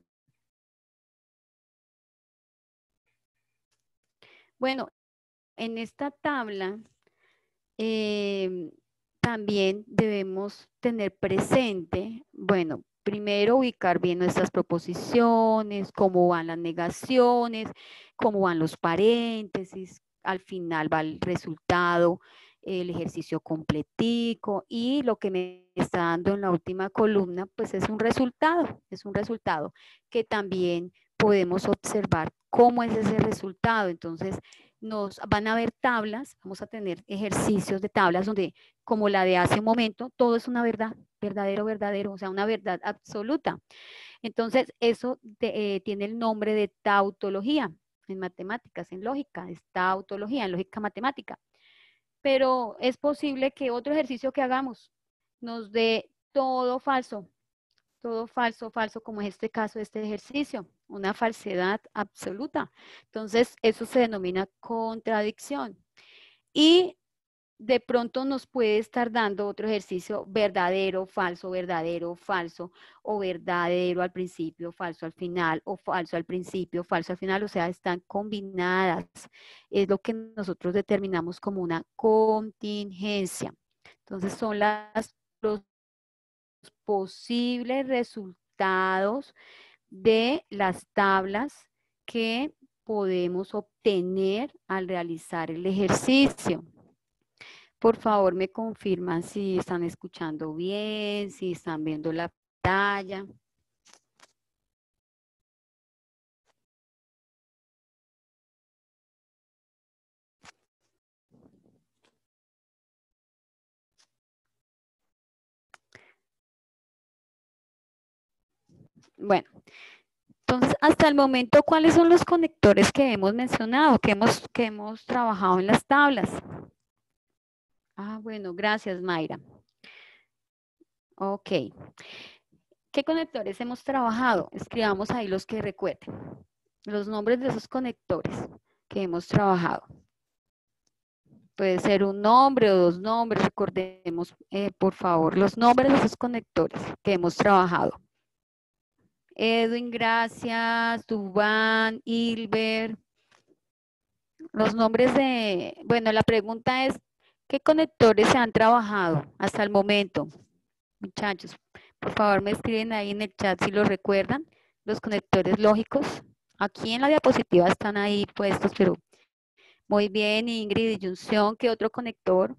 Bueno, en esta tabla eh, también debemos tener presente, bueno, primero ubicar bien nuestras proposiciones, cómo van las negaciones, cómo van los paréntesis, al final va el resultado, el ejercicio completico, y lo que me está dando en la última columna, pues es un resultado, es un resultado que también podemos observar cómo es ese resultado. Entonces, nos van a ver tablas, vamos a tener ejercicios de tablas donde, como la de hace un momento, todo es una verdad, verdadero, verdadero, o sea, una verdad absoluta. Entonces, eso te, eh, tiene el nombre de tautología en matemáticas, en lógica, es tautología, en lógica matemática. Pero es posible que otro ejercicio que hagamos nos dé todo falso, todo falso, falso, como es este caso de este ejercicio, una falsedad absoluta. Entonces, eso se denomina contradicción. Y de pronto nos puede estar dando otro ejercicio verdadero, falso, verdadero, falso, o verdadero al principio, falso al final, o falso al principio, falso al final, o sea, están combinadas. Es lo que nosotros determinamos como una contingencia. Entonces, son las, los posibles resultados de las tablas que podemos obtener al realizar el ejercicio. Por favor, me confirman si están escuchando bien, si están viendo la pantalla. Bueno, entonces hasta el momento, ¿cuáles son los conectores que hemos mencionado, que hemos, que hemos trabajado en las tablas? Ah, bueno, gracias, Mayra. Ok. ¿Qué conectores hemos trabajado? Escribamos ahí los que recuerden. Los nombres de esos conectores que hemos trabajado. Puede ser un nombre o dos nombres. Recordemos, eh, por favor, los nombres de esos conectores que hemos trabajado. Edwin, gracias. Dubán, Hilbert. Los nombres de... Bueno, la pregunta es, ¿qué conectores se han trabajado hasta el momento? Muchachos, por favor me escriben ahí en el chat si lo recuerdan, los conectores lógicos. Aquí en la diapositiva están ahí puestos, pero muy bien, Ingrid, disyunción, ¿qué otro conector?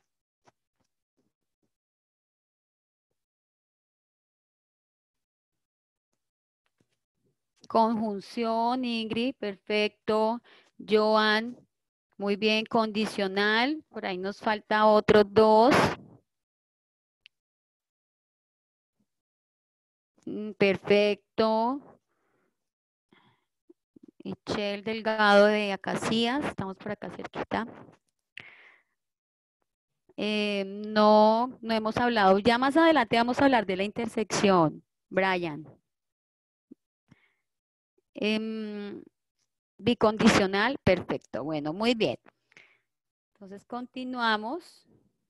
Conjunción, Ingrid, perfecto. Joan, muy bien, condicional, por ahí nos falta otros dos. Mm, perfecto. Michelle Delgado de Acacias, estamos por acá cerquita. Eh, no, no hemos hablado. Ya más adelante vamos a hablar de la intersección, Brian. Eh, bicondicional, perfecto. Bueno, muy bien. Entonces continuamos.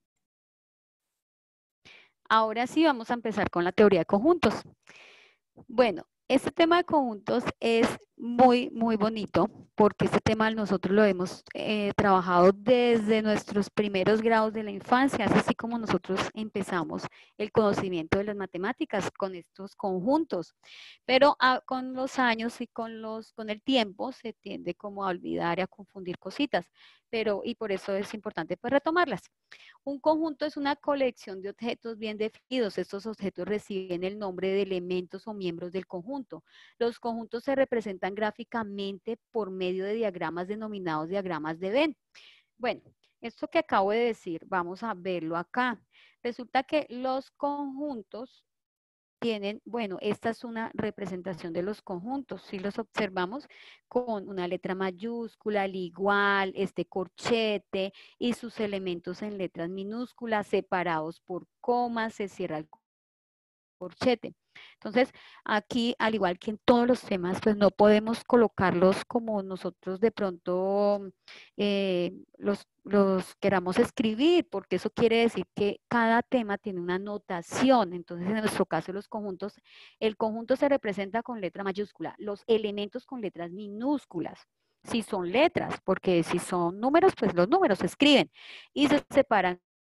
Ahora sí vamos a empezar con la teoría de conjuntos. Bueno, este tema de conjuntos es muy, muy bonito porque este tema nosotros lo hemos eh, trabajado desde nuestros primeros grados de la infancia, es así como nosotros empezamos el conocimiento de las matemáticas con estos conjuntos. Pero a, con los años y con, los, con el tiempo se tiende como a olvidar y a confundir cositas, pero y por eso es importante pues retomarlas. Un conjunto es una colección de objetos bien definidos. Estos objetos reciben el nombre de elementos o miembros del conjunto. Los conjuntos se representan gráficamente por medio de diagramas denominados diagramas de Venn. Bueno, esto que acabo de decir, vamos a verlo acá. Resulta que los conjuntos tienen, bueno, esta es una representación de los conjuntos, si los observamos con una letra mayúscula, al igual, este corchete y sus elementos en letras minúsculas separados por comas, se cierra el corchete. Entonces, aquí, al igual que en todos los temas, pues no podemos colocarlos como nosotros de pronto eh, los, los queramos escribir, porque eso quiere decir que cada tema tiene una notación. Entonces, en nuestro caso, los conjuntos, el conjunto se representa con letra mayúscula, los elementos con letras minúsculas. Si son letras, porque si son números, pues los números se escriben y se separan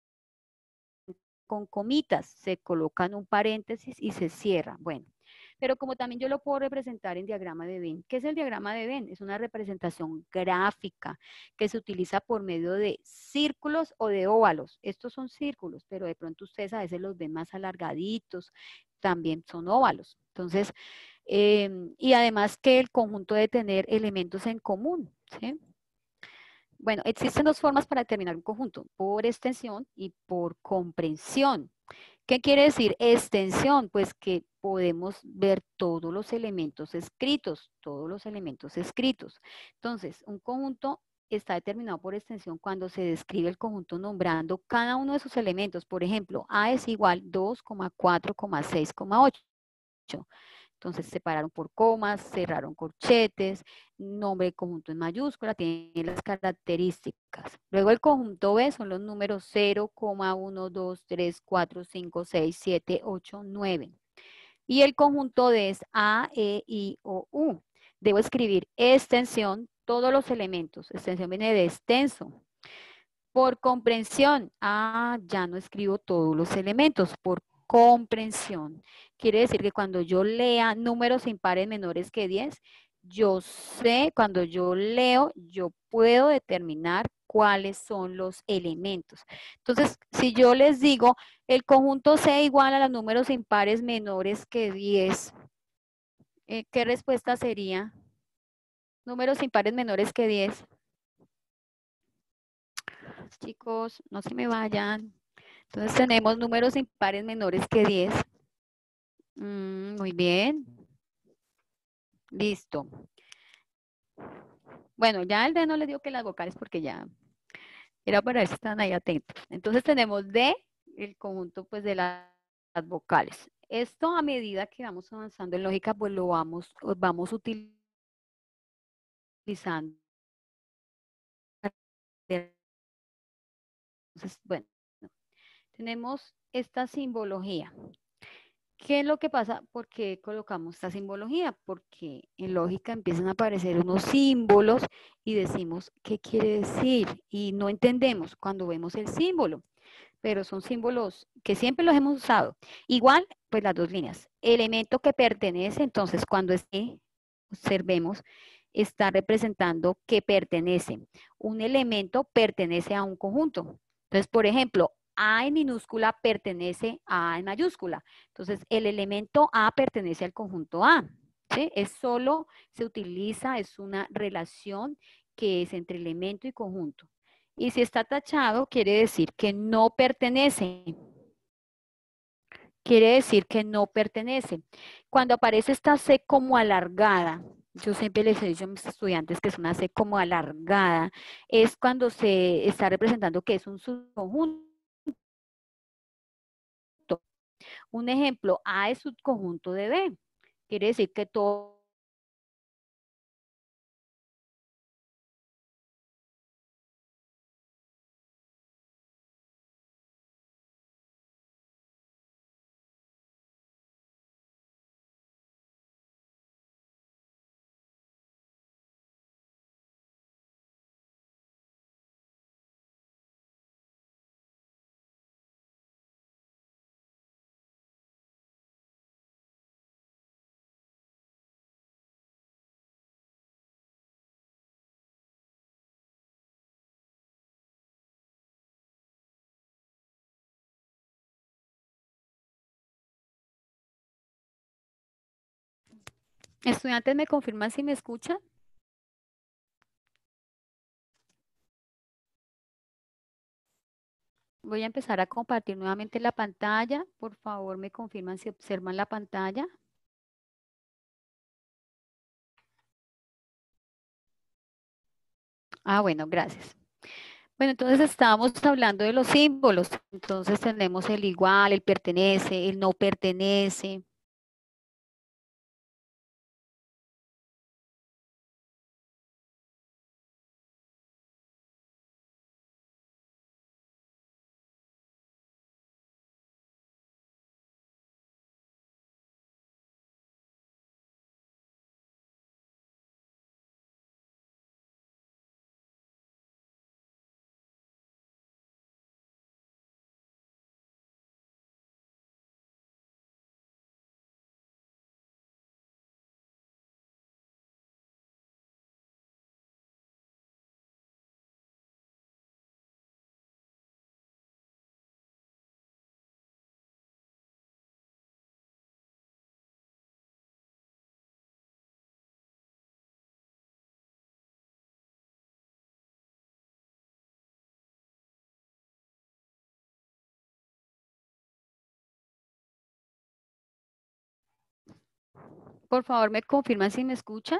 con comitas, se colocan un paréntesis y se cierra. Bueno, pero como también yo lo puedo representar en diagrama de Venn. ¿Qué es el diagrama de Venn? Es una representación gráfica que se utiliza por medio de círculos o de óvalos. Estos son círculos, pero de pronto ustedes a veces los ven más alargaditos, también son óvalos. Entonces, eh, y además que el conjunto debe tener elementos en común, ¿sí? Bueno, existen dos formas para determinar un conjunto, por extensión y por comprensión. ¿Qué quiere decir extensión? Pues que podemos ver todos los elementos escritos, todos los elementos escritos. Entonces, un conjunto está determinado por extensión cuando se describe el conjunto nombrando cada uno de sus elementos. Por ejemplo, A es igual dos, cuatro, seis, ocho. Entonces separaron por comas, cerraron corchetes, nombre de conjunto en mayúscula, tiene las características. Luego el conjunto B son los números cero, uno, dos, tres, cuatro, cinco, seis, siete, ocho, nueve. Y el conjunto D es A, E, I, O, U. Debo escribir extensión, todos los elementos. Extensión viene de extenso. Por comprensión, ah, ya no escribo todos los elementos. Por comprensión. Quiere decir que cuando yo lea números impares menores que diez, yo sé, cuando yo leo, yo puedo determinar cuáles son los elementos. Entonces, si yo les digo, el conjunto C igual a los números impares menores que diez, eh, ¿qué respuesta sería? Números impares menores que diez. Chicos, no se me vayan. Entonces tenemos números impares menores que diez. Mm, muy bien. Listo. Bueno, ya el D no les digo que las vocales porque ya era para ver si están ahí atentos. Entonces tenemos D, el conjunto pues de las, las vocales. Esto a medida que vamos avanzando en lógica, pues lo vamos, vamos utilizando. Entonces, bueno, tenemos esta simbología. ¿Qué es lo que pasa? ¿Por qué colocamos esta simbología? Porque en lógica empiezan a aparecer unos símbolos y decimos, ¿qué quiere decir? Y no entendemos cuando vemos el símbolo. pero son símbolos que siempre los hemos usado. Igual, pues las dos líneas. Elemento que pertenece, entonces cuando esté, observemos, está representando que pertenece. Un elemento pertenece a un conjunto. Entonces, por ejemplo, A en minúscula pertenece a A en mayúscula. Entonces, el elemento A pertenece al conjunto A. ¿Sí? Es solo, se utiliza, es una relación que es entre elemento y conjunto. Y si está tachado, quiere decir que no pertenece. Quiere decir que no pertenece. Cuando aparece esta C como alargada, yo siempre les he dicho a mis estudiantes que es una C como alargada, es cuando se está representando que es un subconjunto. Un ejemplo, A es subconjunto de B. Quiere decir que todo estudiantes me confirman si me escuchan. Voy a empezar a compartir nuevamente la pantalla. Por favor, me confirman si observan la pantalla. Ah, bueno, gracias. Bueno, entonces estábamos hablando de los símbolos. Entonces tenemos el igual, el pertenece, el no pertenece. Por favor, me confirman si me escuchan.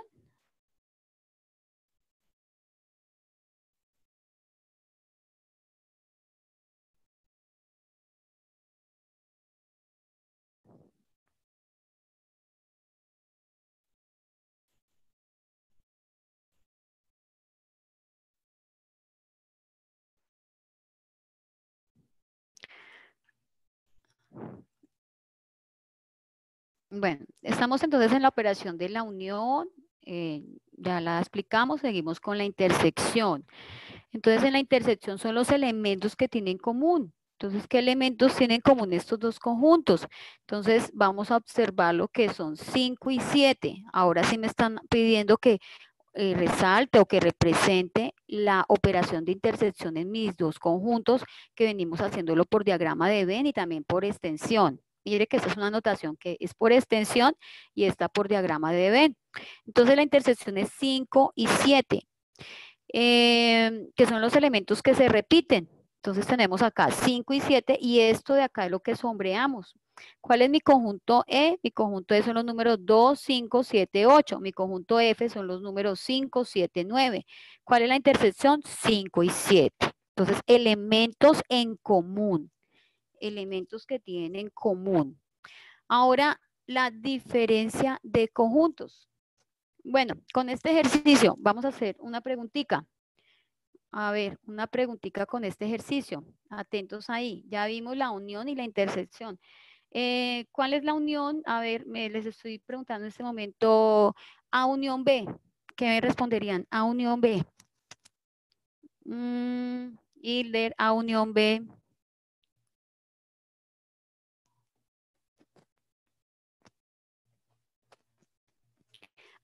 Bueno, estamos entonces en la operación de la unión. eh, ya la explicamos, seguimos con la intersección. Entonces, en la intersección son los elementos que tienen en común. Entonces, ¿qué elementos tienen en común estos dos conjuntos? Entonces, vamos a observar lo que son cinco y siete. Ahora sí me están pidiendo que eh, resalte o que represente la operación de intersección en mis dos conjuntos, que venimos haciéndolo por diagrama de Venn y también por extensión. Mire que esta es una notación que es por extensión y está por diagrama de Venn. Entonces, la intersección es cinco y siete. Eh, que son los elementos que se repiten. Entonces tenemos acá cinco y siete y esto de acá es lo que sombreamos. ¿Cuál es mi conjunto E? Mi conjunto E son los números dos, cinco, siete, ocho. Mi conjunto F son los números cinco, siete, nueve. ¿Cuál es la intersección? cinco y siete. Entonces, elementos en común. Elementos que tienen en común. Ahora, la diferencia de conjuntos. Bueno, con este ejercicio vamos a hacer una preguntita. A ver, una preguntita con este ejercicio. Atentos ahí. Ya vimos la unión y la intersección. Eh, ¿Cuál es la unión? A ver, me les estoy preguntando en este momento. A unión B. ¿Qué me responderían? A unión B. Mm, Hilder, A unión B.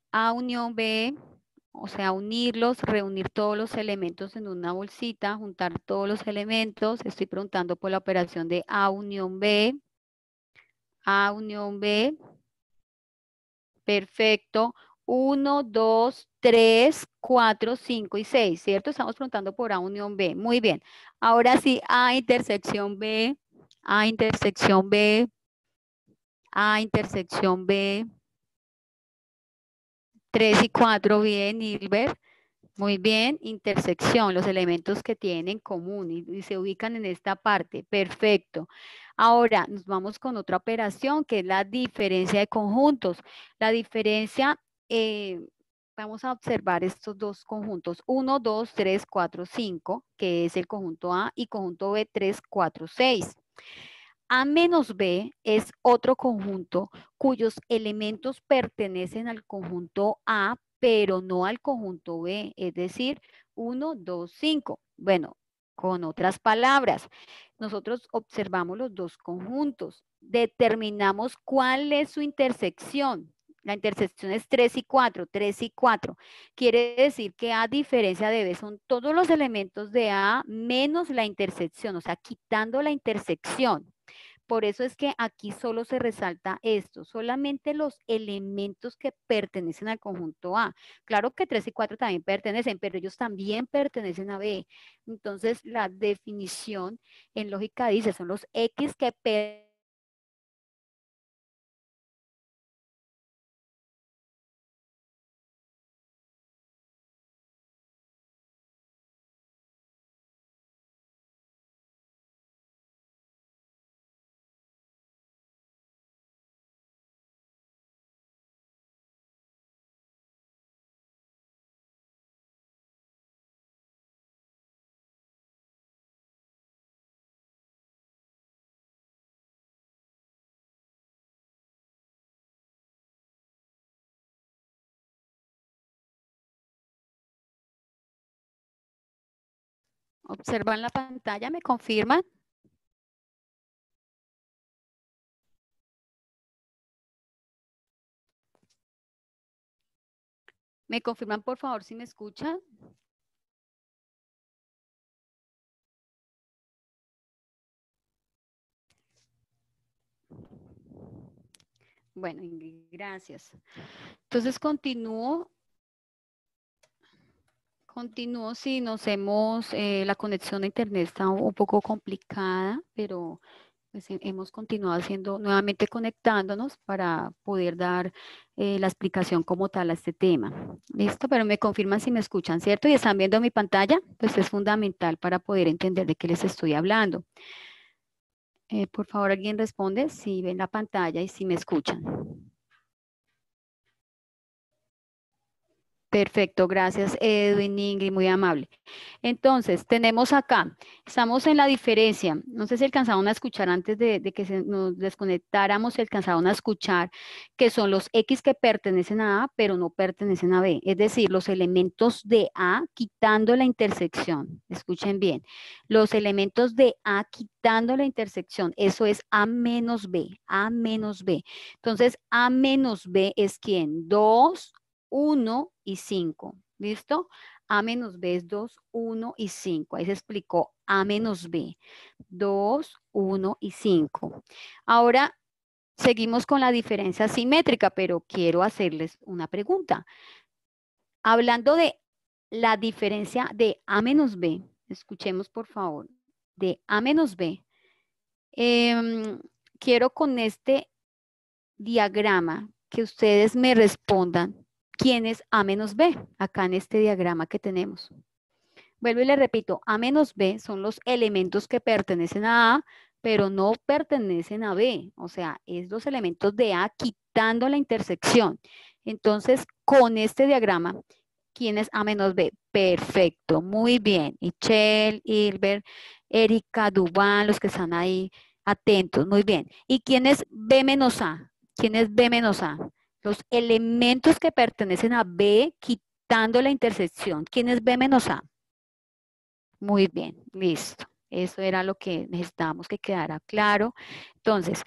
A unión B, o sea, unirlos, reunir todos los elementos en una bolsita, juntar todos los elementos. Estoy preguntando por la operación de A unión B. A unión B. Perfecto. Uno, dos, tres, cuatro, cinco y seis, ¿cierto? Estamos preguntando por A unión B. Muy bien. Ahora sí, A intersección B. A intersección B. A intersección B. tres y cuatro, bien, Hilbert. Muy bien, intersección, los elementos que tienen en común y, y se ubican en esta parte. Perfecto. Ahora nos vamos con otra operación que es la diferencia de conjuntos. La diferencia, eh, vamos a observar estos dos conjuntos. uno, dos, tres, cuatro, cinco, que es el conjunto A, y conjunto B, tres, cuatro, seis. A menos B es otro conjunto cuyos elementos pertenecen al conjunto A, pero no al conjunto B, es decir, uno, dos, cinco. Bueno, con otras palabras, nosotros observamos los dos conjuntos, determinamos cuál es su intersección. La intersección es tres y cuatro, tres y cuatro. Quiere decir que A diferencia de B son todos los elementos de A menos la intersección, o sea, quitando la intersección. Por eso es que aquí solo se resalta esto, solamente los elementos que pertenecen al conjunto A. Claro que tres y cuatro también pertenecen, pero ellos también pertenecen a B. Entonces, la definición en lógica dice, son los X que pertenecen. ¿Observan la pantalla? ¿Me confirman? ¿Me confirman, por favor, si me escuchan? Bueno, gracias. Entonces, continúo. Continúo, sí, nos hemos, eh, la conexión a internet está un un poco complicada, pero pues, he- hemos continuado haciendo, nuevamente conectándonos para poder dar eh, la explicación como tal a este tema. ¿Listo? Pero me confirman si me escuchan, ¿cierto? Y están viendo mi pantalla, pues es fundamental para poder entender de qué les estoy hablando. Eh, por favor, alguien responde si ven la pantalla y si me escuchan. Perfecto, gracias Edwin, Ingrid, muy amable. Entonces, tenemos acá, estamos en la diferencia. No sé si alcanzaron a escuchar antes de, de que se nos desconectáramos, si alcanzaron a escuchar que son los X que pertenecen a A, pero no pertenecen a B. Es decir, los elementos de A quitando la intersección. Escuchen bien. Los elementos de A quitando la intersección. Eso es A menos B. A menos B. Entonces, A menos B es ¿quién? dos, uno y cinco. ¿Listo? A menos B es dos, uno y cinco. Ahí se explicó A menos B. dos, uno y cinco. Ahora seguimos con la diferencia simétrica, pero quiero hacerles una pregunta. Hablando de la diferencia de A menos B, escuchemos por favor, de A menos B, eh, quiero con este diagrama que ustedes me respondan quién es A menos B, acá en este diagrama que tenemos. Vuelvo y le repito, A menos B son los elementos que pertenecen a A, pero no pertenecen a B. O sea, es los elementos de A quitando la intersección. Entonces, con este diagrama, ¿quién es A menos B? Perfecto, muy bien. Michelle, Hilbert, Erika, Dubán, los que están ahí atentos, muy bien. ¿Y quién es B menos A? ¿Quién es B menos A? Los elementos que pertenecen a B quitando la intersección. ¿Quién es B menos A? Muy bien, listo. Eso era lo que necesitábamos que quedara claro. Entonces,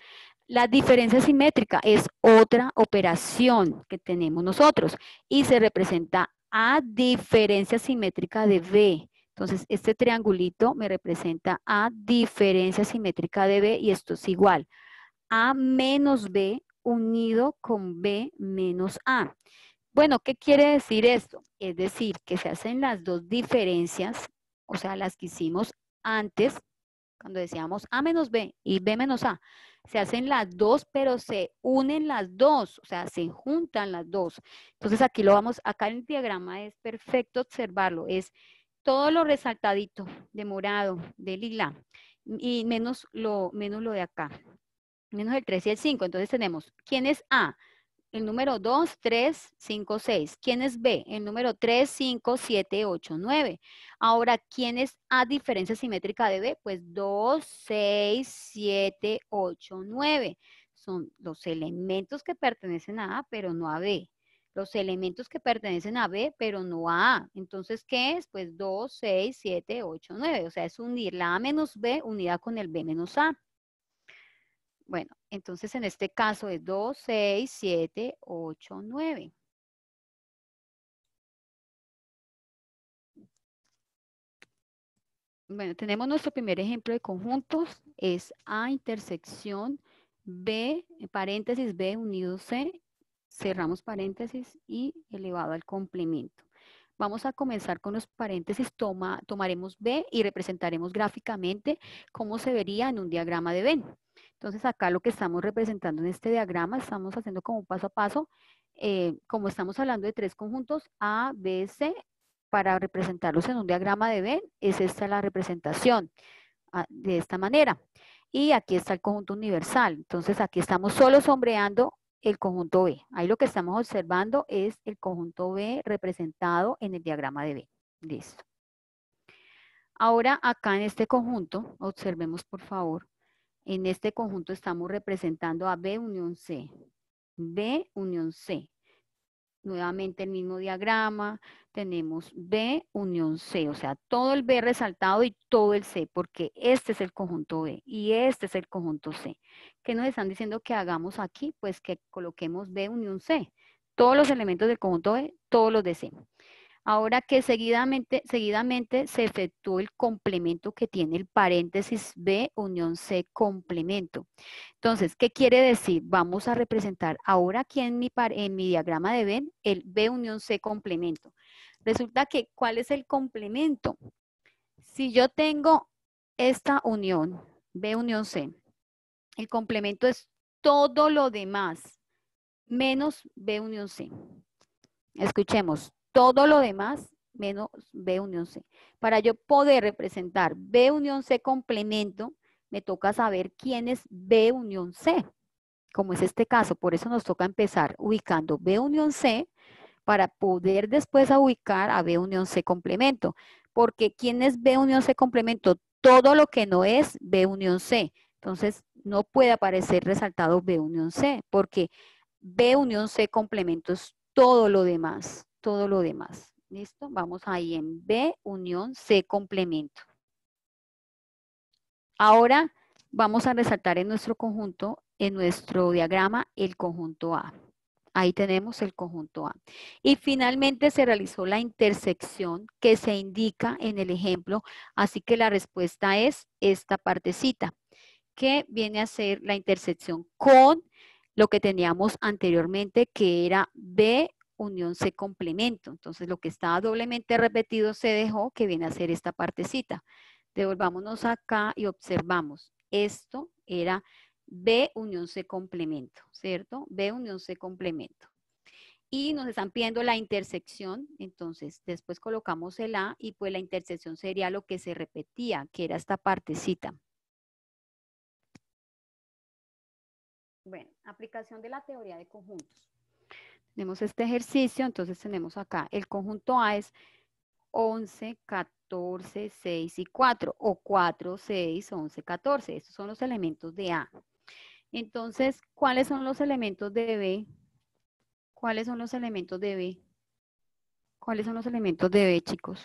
La diferencia simétrica es otra operación que tenemos nosotros y se representa a diferencia simétrica de B. Entonces, este triangulito me representa a diferencia simétrica de B y esto es igual. A menos B unido con B menos A. Bueno, ¿qué quiere decir esto? Es decir, que se hacen las dos diferencias, o sea, las que hicimos antes, cuando decíamos A menos B y B menos A. Se hacen las dos, pero se unen las dos, o sea, se juntan las dos. Entonces aquí lo vamos, acá en el diagrama es perfecto observarlo, es todo lo resaltadito, de morado, de lila, y menos lo, menos lo de acá, menos el tres y el cinco. Entonces tenemos, ¿quién es A? El número dos, tres, cinco, seis. ¿Quién es B? El número tres, cinco, siete, ocho, nueve. Ahora, ¿quién es A diferencia simétrica de B? Pues dos, seis, siete, ocho, nueve. Son los elementos que pertenecen a A, pero no a B. Los elementos que pertenecen a B, pero no a A. Entonces, ¿qué es? Pues dos, seis, siete, ocho, nueve. O sea, es unir la A menos B unida con el B menos A. Bueno, entonces en este caso es dos, seis, siete, ocho, nueve. Bueno, tenemos nuestro primer ejemplo de conjuntos, es A intersección B, paréntesis B unido C, cerramos paréntesis y elevado al complemento. Vamos a comenzar con los paréntesis, toma, tomaremos B y representaremos gráficamente cómo se vería en un diagrama de Venn. Entonces acá lo que estamos representando en este diagrama, estamos haciendo como paso a paso, eh, como estamos hablando de tres conjuntos, A, B, C, para representarlos en un diagrama de Venn, es esta la representación, ah, de esta manera. Y aquí está el conjunto universal. Entonces aquí estamos solo sombreando el conjunto B. Ahí lo que estamos observando es el conjunto B representado en el diagrama de B. Listo. Ahora acá en este conjunto, observemos por favor, en este conjunto estamos representando a B unión C. B unión C. Nuevamente el mismo diagrama, tenemos B unión C, o sea, todo el B resaltado y todo el C, porque este es el conjunto B y este es el conjunto C. ¿Qué nos están diciendo que hagamos aquí? Pues que coloquemos B unión C. Todos los elementos del conjunto B, todos los de C. Ahora que seguidamente, seguidamente se efectuó el complemento que tiene el paréntesis B unión C complemento. Entonces, ¿qué quiere decir? Vamos a representar ahora aquí en mi, en mi diagrama de Venn el B unión C complemento. Resulta que, ¿cuál es el complemento? Si yo tengo esta unión, B unión C, el complemento es todo lo demás menos B unión C. Escuchemos, todo lo demás menos B unión C. Para yo poder representar B unión C complemento, me toca saber quién es B unión C, como es este caso. Por eso nos toca empezar ubicando B unión C para poder después a ubicar a B unión C complemento. Porque ¿quién es B unión C complemento? Todo lo que no es B unión C. Entonces, no puede aparecer resaltado B unión C, porque B unión C complemento es todo lo demás, todo lo demás. ¿Listo? Vamos ahí en B unión C complemento. Ahora vamos a resaltar en nuestro conjunto, en nuestro diagrama, el conjunto A. Ahí tenemos el conjunto A. Y finalmente se realizó la intersección que se indica en el ejemplo, así que la respuesta es esta partecita, que viene a ser la intersección con lo que teníamos anteriormente, que era B unión C complemento. Entonces, lo que estaba doblemente repetido se dejó, que viene a ser esta partecita. Devolvámonos acá y observamos. Esto era B unión C complemento, ¿cierto? B unión C complemento. Y nos están pidiendo la intersección, entonces después colocamos el A y pues la intersección sería lo que se repetía, que era esta partecita. Bueno, aplicación de la teoría de conjuntos. Tenemos este ejercicio, entonces tenemos acá, el conjunto A es once, catorce, seis y cuatro, o cuatro, seis, once, catorce. Estos son los elementos de A. Entonces, ¿cuáles son los elementos de B? ¿Cuáles son los elementos de B? ¿Cuáles son los elementos de B, chicos?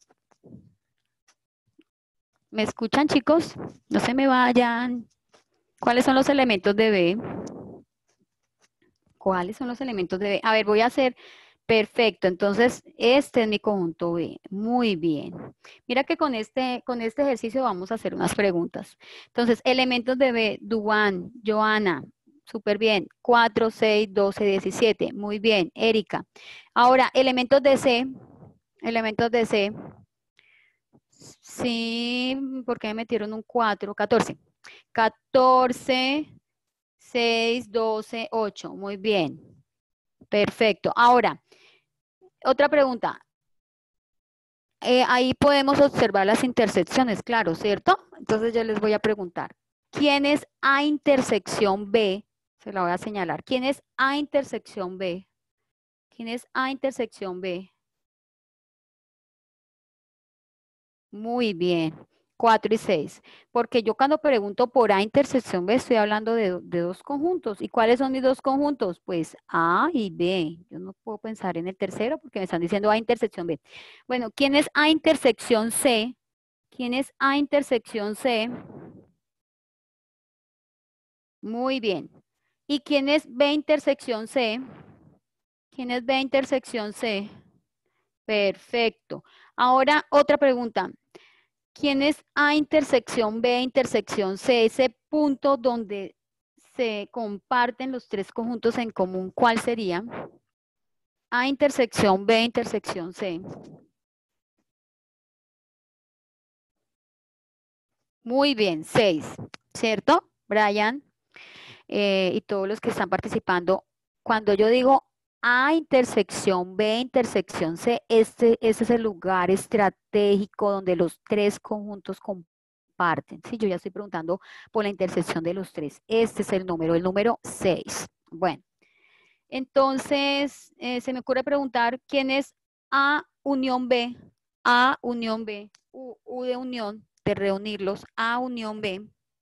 ¿Me escuchan, chicos? No se me vayan. ¿Cuáles son los elementos de B? ¿Cuáles son los elementos de B? A ver, voy a hacer, perfecto, entonces este es mi conjunto B, muy bien. Mira que con este, con este ejercicio vamos a hacer unas preguntas. Entonces, elementos de B, Duan, Joana, súper bien, cuatro, seis, doce, diecisiete, muy bien, Erika. Ahora, elementos de C, elementos de C, sí, porque me metieron un cuatro, catorce. catorce, seis, doce, ocho, muy bien. Perfecto. Ahora, otra pregunta. Eh, ahí podemos observar las intersecciones, claro, ¿cierto? Entonces yo les voy a preguntar, ¿quién es A intersección B? Se la voy a señalar. ¿Quién es A intersección B? ¿Quién es A intersección B? Muy bien. cuatro y seis. Porque yo cuando pregunto por A intersección B estoy hablando de, de dos conjuntos. ¿Y cuáles son mis dos conjuntos? Pues A y B. Yo no puedo pensar en el tercero porque me están diciendo A intersección B. Bueno, ¿quién es A intersección C? ¿Quién es A intersección C? Muy bien. ¿Y quién es B intersección C? ¿Quién es B intersección C? Perfecto. Ahora otra pregunta. ¿Quién es A intersección B intersección C? Ese punto donde se comparten los tres conjuntos en común, ¿cuál sería? A intersección B intersección C. Muy bien, seis, ¿cierto, Brian? Eh, y todos los que están participando. Cuando yo digo A intersección B intersección C, este, este es el lugar estratégico donde los tres conjuntos comparten. Sí, yo ya estoy preguntando por la intersección de los tres. Este es el número, el número seis. Bueno, entonces eh, se me ocurre preguntar quién es A unión B. A unión B. U, U de unión, de reunirlos. A unión B.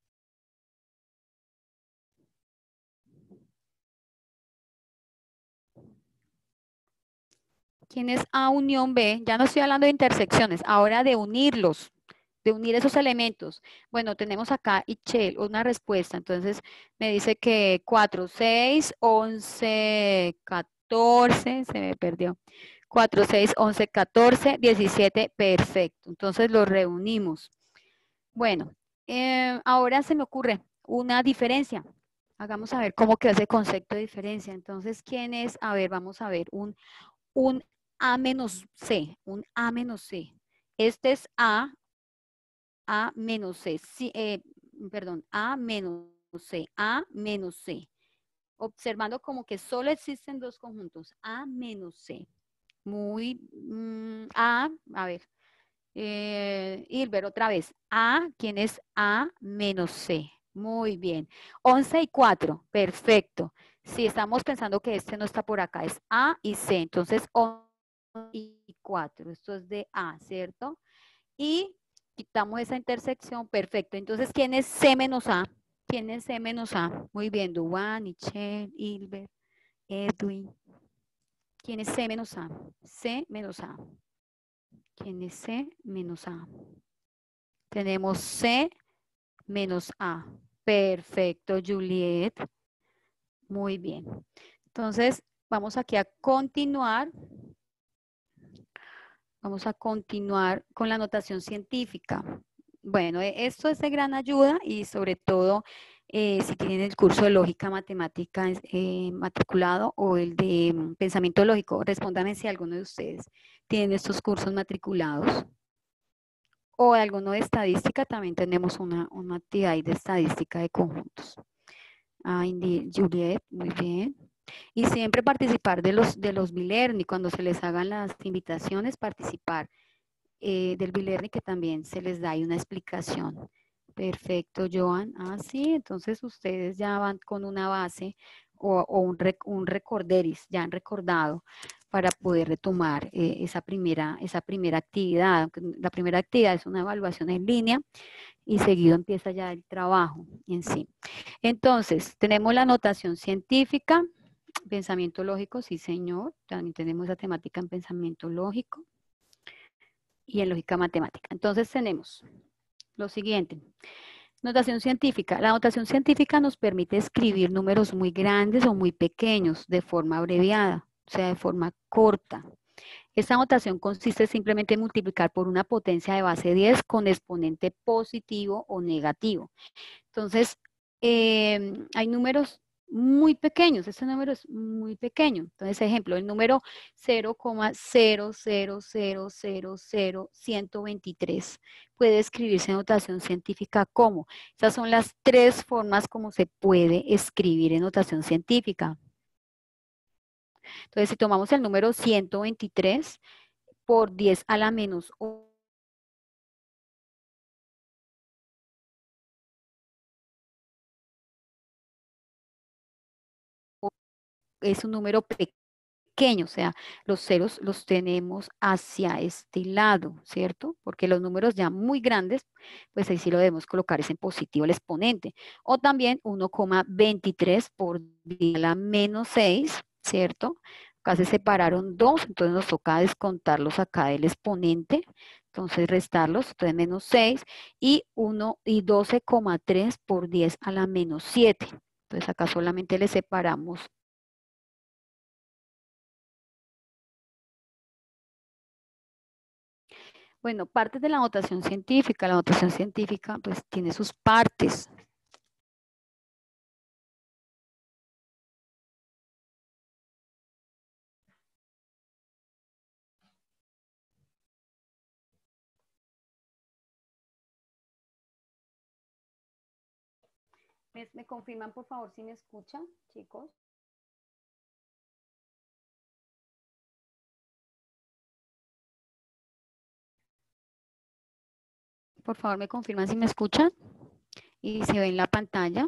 ¿Quién es A unión B? Ya no estoy hablando de intersecciones, ahora de unirlos, de unir esos elementos. Bueno, tenemos acá Ichel, una respuesta. Entonces me dice que cuatro, seis, once, catorce, se me perdió. cuatro, seis, once, catorce, diecisiete, perfecto. Entonces los reunimos. Bueno, eh, ahora se me ocurre una diferencia. Hagamos a ver cómo queda ese concepto de diferencia. Entonces, ¿quién es? A ver, vamos a ver un un A menos C, un A menos C. Este es A, A menos C, sí, eh, perdón, A menos C, A menos C. Observando como que solo existen dos conjuntos, A menos C. Muy, mm, A, a ver, eh, Hilbert, otra vez. A, ¿quién es A menos C? Muy bien. once y cuatro, perfecto. Si estamos pensando que este no está por acá, es A y C. Entonces, once y cuatro. Esto es de A, ¿cierto? Y quitamos esa intersección, perfecto. Entonces, ¿quién es C menos A? ¿Quién es C menos A? Muy bien, Duan, Michelle, Hilbert, Edwin. ¿Quién es C menos A? C menos A. ¿Quién es C menos A? Tenemos C menos A. Perfecto, Juliet. Muy bien. Entonces, vamos aquí a continuar. Vamos a continuar con la notación científica. Bueno, e- esto es de gran ayuda y sobre todo eh, si tienen el curso de lógica matemática eh, matriculado o el de mm, pensamiento lógico, respóndanme si alguno de ustedes tiene estos cursos matriculados. O de alguno de estadística, también tenemos una, una actividad de estadística de conjuntos. Ah, Juliet, muy bien. Y siempre participar de los, de los Bilerni, cuando se les hagan las invitaciones, participar eh, del Bilerni, que también se les da ahí una explicación. Perfecto, Joan. Ah, sí, entonces ustedes ya van con una base o, o un, rec, un recorderis, ya han recordado para poder retomar eh, esa, primera, esa primera actividad. La primera actividad es una evaluación en línea y seguido empieza ya el trabajo en sí. Entonces, tenemos la notación científica, pensamiento lógico, sí señor, también tenemos esa temática en pensamiento lógico y en lógica matemática. Entonces tenemos lo siguiente. Notación científica. La notación científica nos permite escribir números muy grandes o muy pequeños de forma abreviada, o sea, de forma corta. Esta notación consiste simplemente en multiplicar por una potencia de base diez con exponente positivo o negativo. Entonces, eh, hay números muy pequeños, este número es muy pequeño. Entonces, ejemplo, el número cero coma cero cero cero cero cero ciento veintitrés puede escribirse en notación científica como. Estas son las tres formas como se puede escribir en notación científica. Entonces, si tomamos el número ciento veintitrés por diez a la menos uno, es un número pequeño, o sea, los ceros los tenemos hacia este lado, ¿cierto? Porque los números ya muy grandes, pues ahí sí lo debemos colocar es en positivo el exponente. O también uno coma veintitrés por diez a la menos seis, ¿cierto? Acá se separaron dos, entonces nos toca descontarlos acá del exponente, entonces restarlos, entonces menos seis, y uno y doce coma tres por diez a la menos siete. Entonces acá solamente le separamos. Bueno, partes de la notación científica. La notación científica pues tiene sus partes. ¿Me, me confirman por favor si me escuchan, chicos? Por favor me confirman si me escuchan y se ve en la pantalla.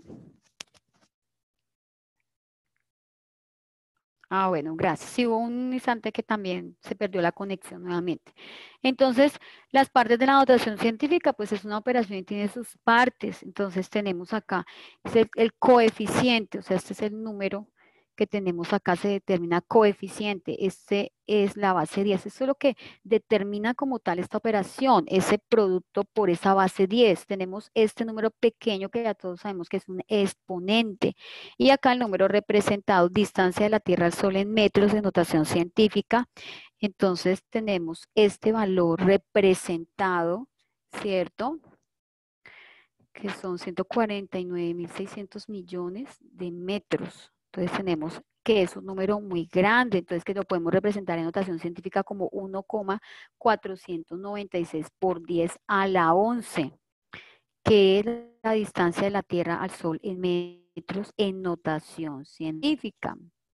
Ah, bueno, gracias. Sí, hubo un instante que también se perdió la conexión nuevamente. Entonces, las partes de la notación científica, pues es una operación y tiene sus partes. Entonces, tenemos acá es el, el coeficiente, o sea, este es el número que tenemos acá, se determina coeficiente. Este es la base diez. Eso es lo que determina como tal esta operación, ese producto por esa base diez. Tenemos este número pequeño que ya todos sabemos que es un exponente. Y acá el número representado, distancia de la Tierra al Sol en metros de notación científica. Entonces tenemos este valor representado, ¿cierto? Que son ciento cuarenta y nueve mil seiscientos millones de metros. Entonces tenemos que es un número muy grande, entonces que lo podemos representar en notación científica como uno coma cuatrocientos noventa y seis por diez a la once, que es la distancia de la Tierra al Sol en metros en notación científica.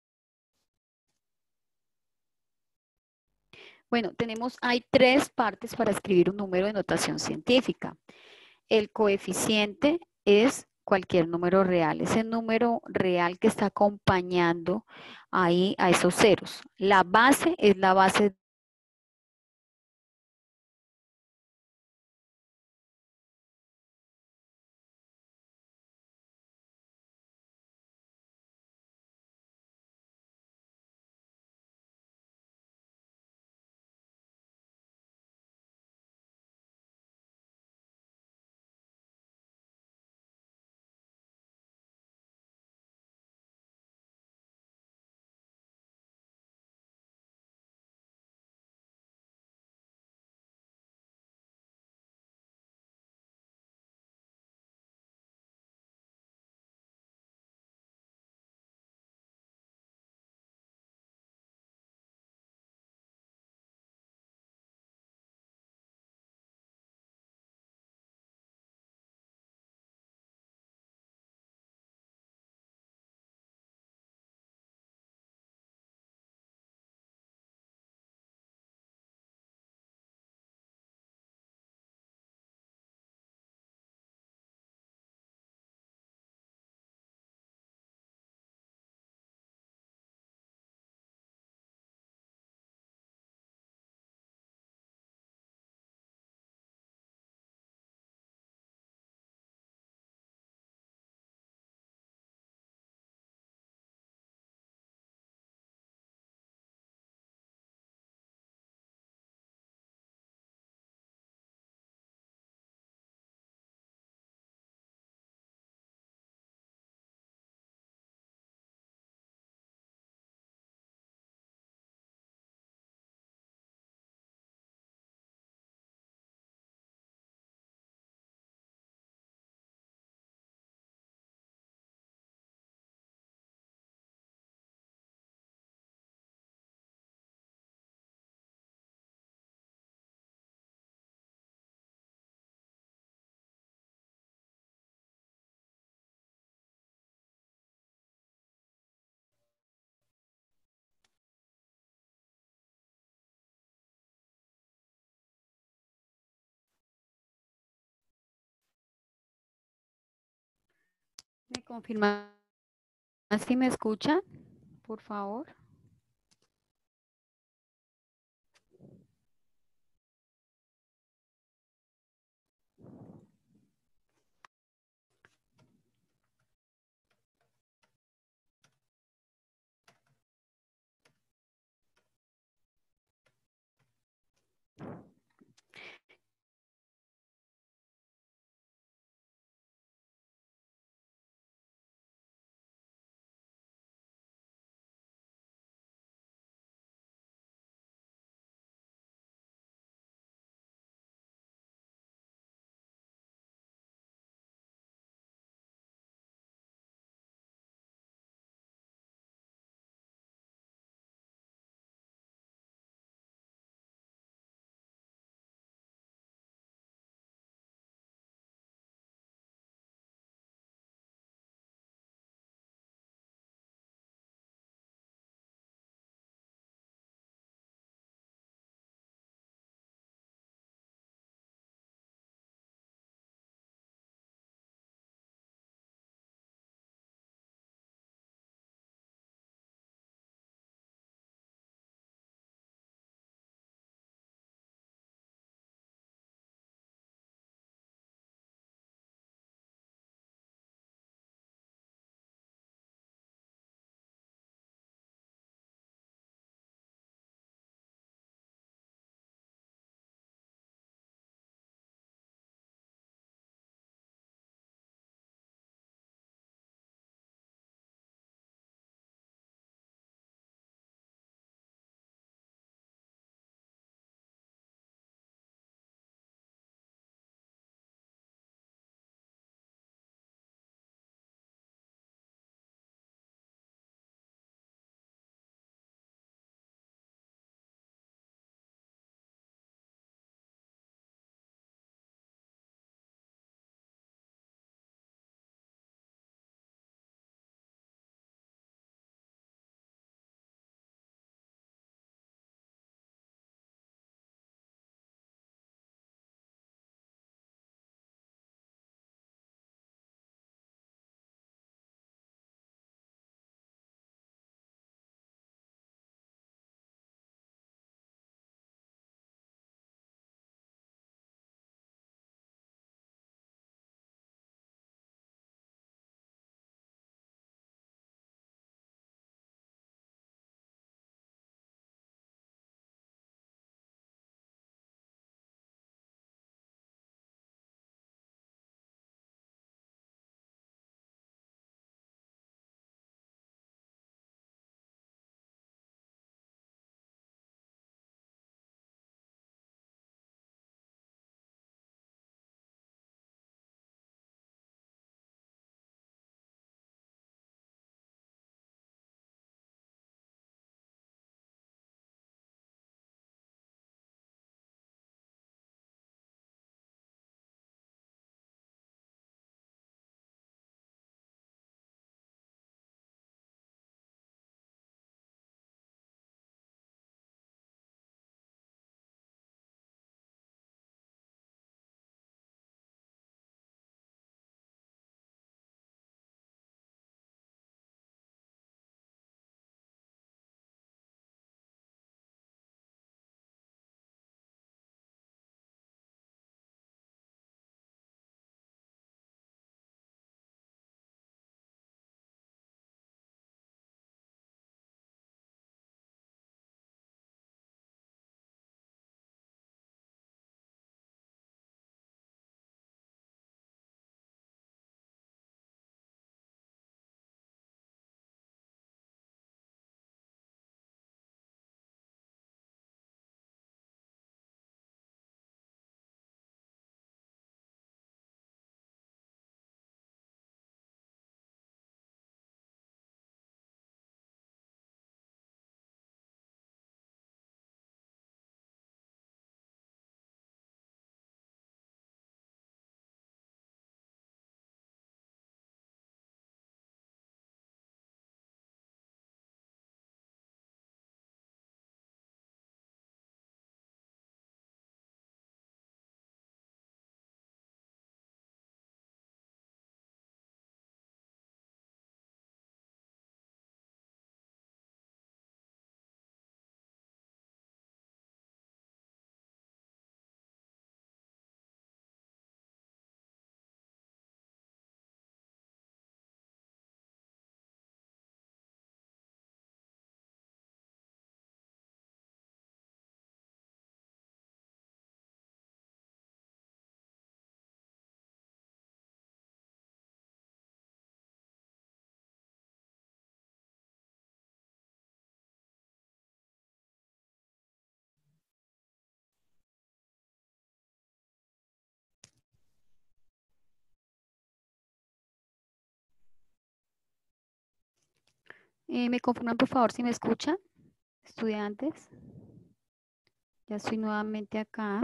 Bueno, tenemos, hay tres partes para escribir un número de notación científica. El coeficiente es cualquier número real, ese número real que está acompañando ahí a esos ceros. La base es la base ¿Me confirma si me escuchan? Por favor. Eh, ¿Me confirman por favor si me escuchan, estudiantes? Ya estoy nuevamente acá.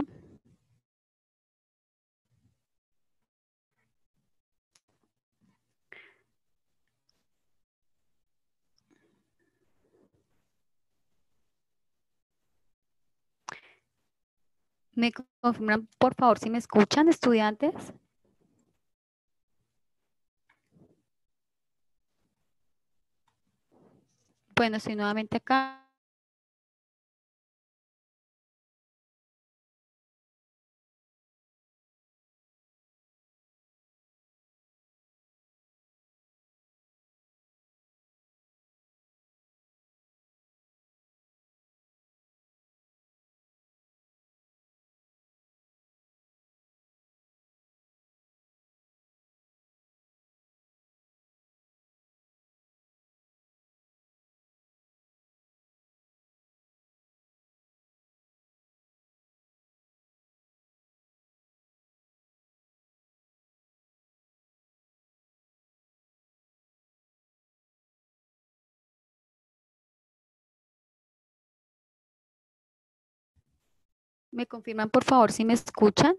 ¿Me confirman por favor si me escuchan, estudiantes? Bueno, estoy nuevamente acá. ¿Me confirman por favor si me escuchan?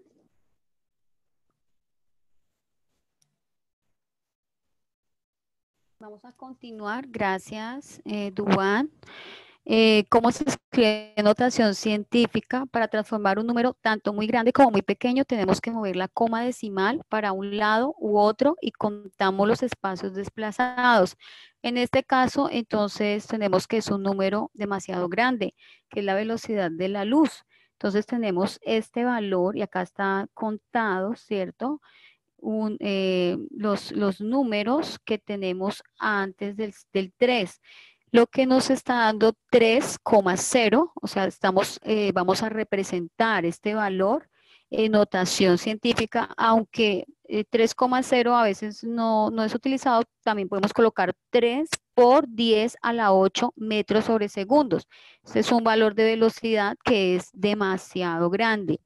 Vamos a continuar. Gracias, eh, Duván. Eh, ¿Cómo se escribe notación científica? Para transformar un número tanto muy grande como muy pequeño, tenemos que mover la coma decimal para un lado u otro y contamos los espacios desplazados. En este caso, entonces, tenemos que es un número demasiado grande, que es la velocidad de la luz. Entonces, tenemos este valor y acá está contado, ¿cierto? Un, eh, los, los números que tenemos antes del, del tres, lo que nos está dando tres coma cero, o sea, estamos, eh, vamos a representar este valor en notación científica, aunque eh, tres coma cero a veces no, no es utilizado, también podemos colocar tres por diez a la ocho metros sobre segundos. Este es un valor de velocidad que es demasiado grande.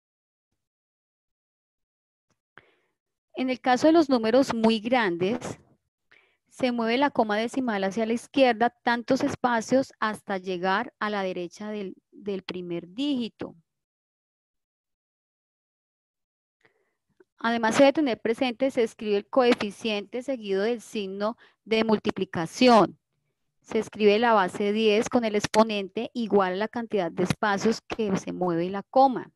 En el caso de los números muy grandes, se mueve la coma decimal hacia la izquierda tantos espacios hasta llegar a la derecha del, del primer dígito. Además, se debe tener presente, se escribe el coeficiente seguido del signo de multiplicación. Se escribe la base diez con el exponente igual a la cantidad de espacios que se mueve la coma.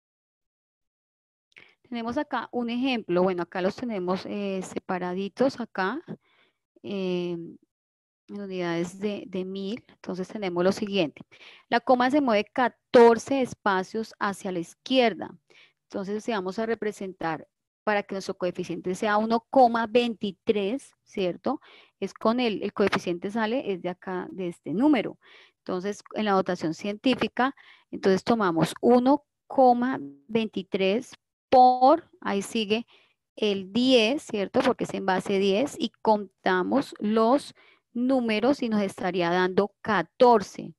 Tenemos acá un ejemplo. Bueno, acá los tenemos eh, separaditos acá. Eh, en unidades de, de mil, entonces tenemos lo siguiente. La coma se mueve catorce espacios hacia la izquierda. Entonces, si vamos a representar para que nuestro coeficiente sea uno coma veintitrés, ¿cierto? Es con el, el coeficiente sale, es de acá, de este número. Entonces, en la notación científica, entonces tomamos uno coma veintitrés por, ahí sigue el diez, ¿cierto? Porque es en base diez y contamos los números y nos estaría dando catorce,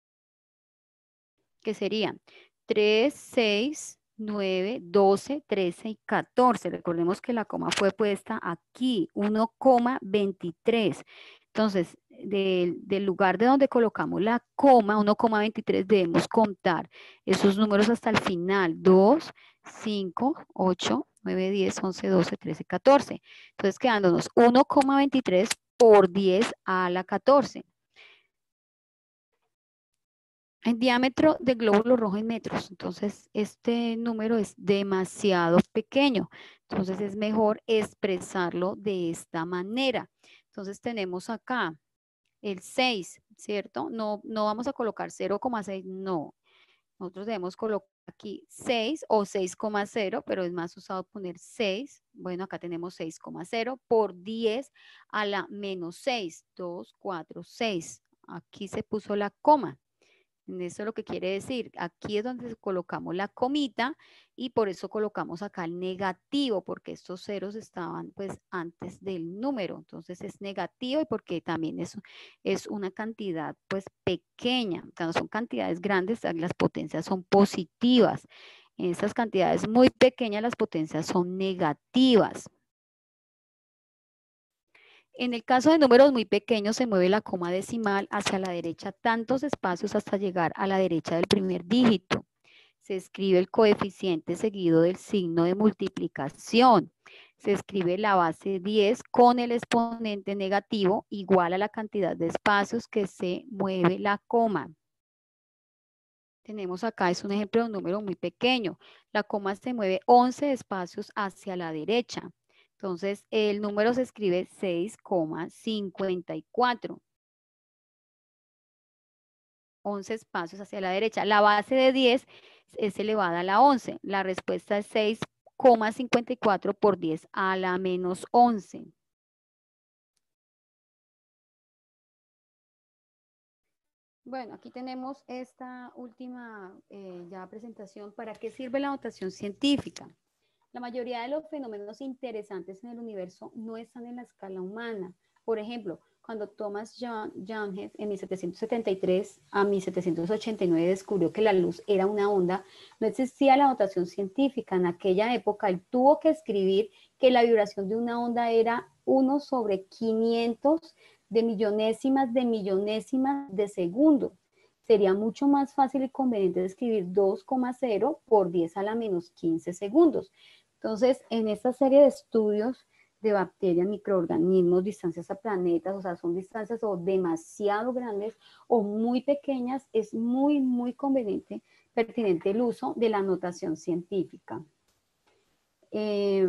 que serían tres, seis, nueve, doce, trece y catorce. Recordemos que la coma fue puesta aquí, uno coma veintitrés. Entonces, del, del lugar de donde colocamos la coma, uno coma veintitrés, debemos contar esos números hasta el final. dos, cinco, ocho, nueve, diez, once, doce, trece, catorce. Entonces, quedándonos uno coma veintitrés por diez a la catorce. En diámetro de glóbulo rojo en metros. Entonces, este número es demasiado pequeño. Entonces, es mejor expresarlo de esta manera. Entonces, tenemos acá el seis, ¿cierto? No, no vamos a colocar cero coma seis, no. Nosotros debemos colocar aquí seis o seis coma cero, pero es más usado poner seis. Bueno, acá tenemos seis coma cero por diez a la menos seis. dos, cuatro, seis. Aquí se puso la coma. Eso es lo que quiere decir. Aquí es donde colocamos la comita y por eso colocamos acá el negativo, porque estos ceros estaban pues antes del número. Entonces es negativo y porque también es, es una cantidad pues pequeña. Cuando son cantidades grandes, las potencias son positivas. En estas cantidades muy pequeñas, las potencias son negativas. En el caso de números muy pequeños se mueve la coma decimal hacia la derecha tantos espacios hasta llegar a la derecha del primer dígito. Se escribe el coeficiente seguido del signo de multiplicación. Se escribe la base diez con el exponente negativo igual a la cantidad de espacios que se mueve la coma. Tenemos acá, es un ejemplo de un número muy pequeño. La coma se mueve once espacios hacia la derecha. Entonces, el número se escribe seis coma cincuenta y cuatro. once espacios hacia la derecha. La base de diez es elevada a la once. La respuesta es seis coma cincuenta y cuatro por diez a la menos once. Bueno, aquí tenemos esta última eh, ya presentación. ¿Para qué sirve la notación científica? La mayoría de los fenómenos interesantes en el universo no están en la escala humana. Por ejemplo, cuando Thomas John, John en mil setecientos setenta y tres a mil setecientos ochenta y nueve descubrió que la luz era una onda, no existía la notación científica. En aquella época él tuvo que escribir que la vibración de una onda era uno sobre quinientos de millonésimas de millonésimas de segundo. Sería mucho más fácil y conveniente escribir dos coma cero por diez a la menos quince segundos. Entonces, en esta serie de estudios de bacterias, microorganismos, distancias a planetas, o sea, son distancias o demasiado grandes o muy pequeñas, es muy, muy conveniente, pertinente el uso de la notación científica. Eh,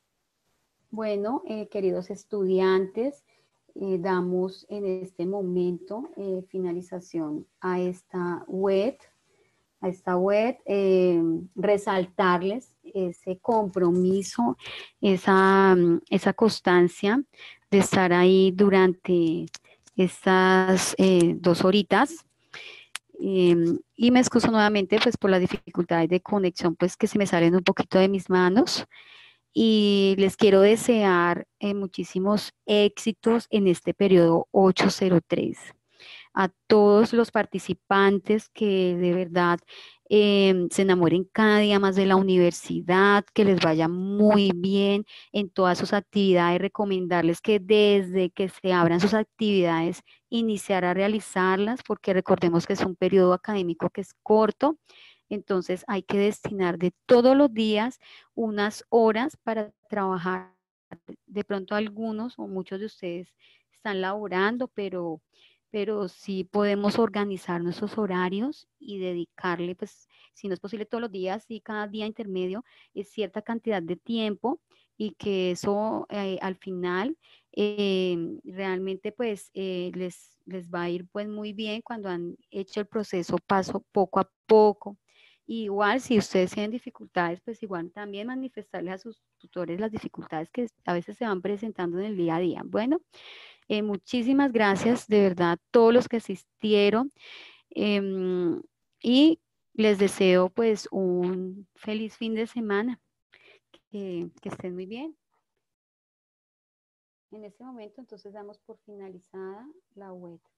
bueno, eh, queridos estudiantes, eh, damos en este momento eh, finalización a esta web, a esta web, eh, resaltarles ese compromiso, esa, esa constancia de estar ahí durante estas eh, dos horitas. Eh, y me excuso nuevamente pues por las dificultades de conexión pues que se me salen un poquito de mis manos. Y les quiero desear eh, muchísimos éxitos en este periodo ocho cero tres. A todos los participantes que de verdad eh, se enamoren cada día más de la universidad, que les vaya muy bien en todas sus actividades, recomendarles que desde que se abran sus actividades, iniciar a realizarlas, porque recordemos que es un periodo académico que es corto. Entonces hay que destinar de todos los días unas horas para trabajar. De pronto algunos o muchos de ustedes están laborando, pero, pero sí podemos organizar nuestros horarios y dedicarle, pues, si no es posible todos los días, y cada día intermedio es cierta cantidad de tiempo y que eso eh, al final eh, realmente pues eh, les, les va a ir pues muy bien cuando han hecho el proceso paso poco a poco. Igual, si ustedes tienen dificultades, pues igual también manifestarles a sus tutores las dificultades que a veces se van presentando en el día a día. Bueno, eh, muchísimas gracias de verdad a todos los que asistieron eh, y les deseo pues un feliz fin de semana. Que, que estén muy bien. En este momento entonces damos por finalizada la web.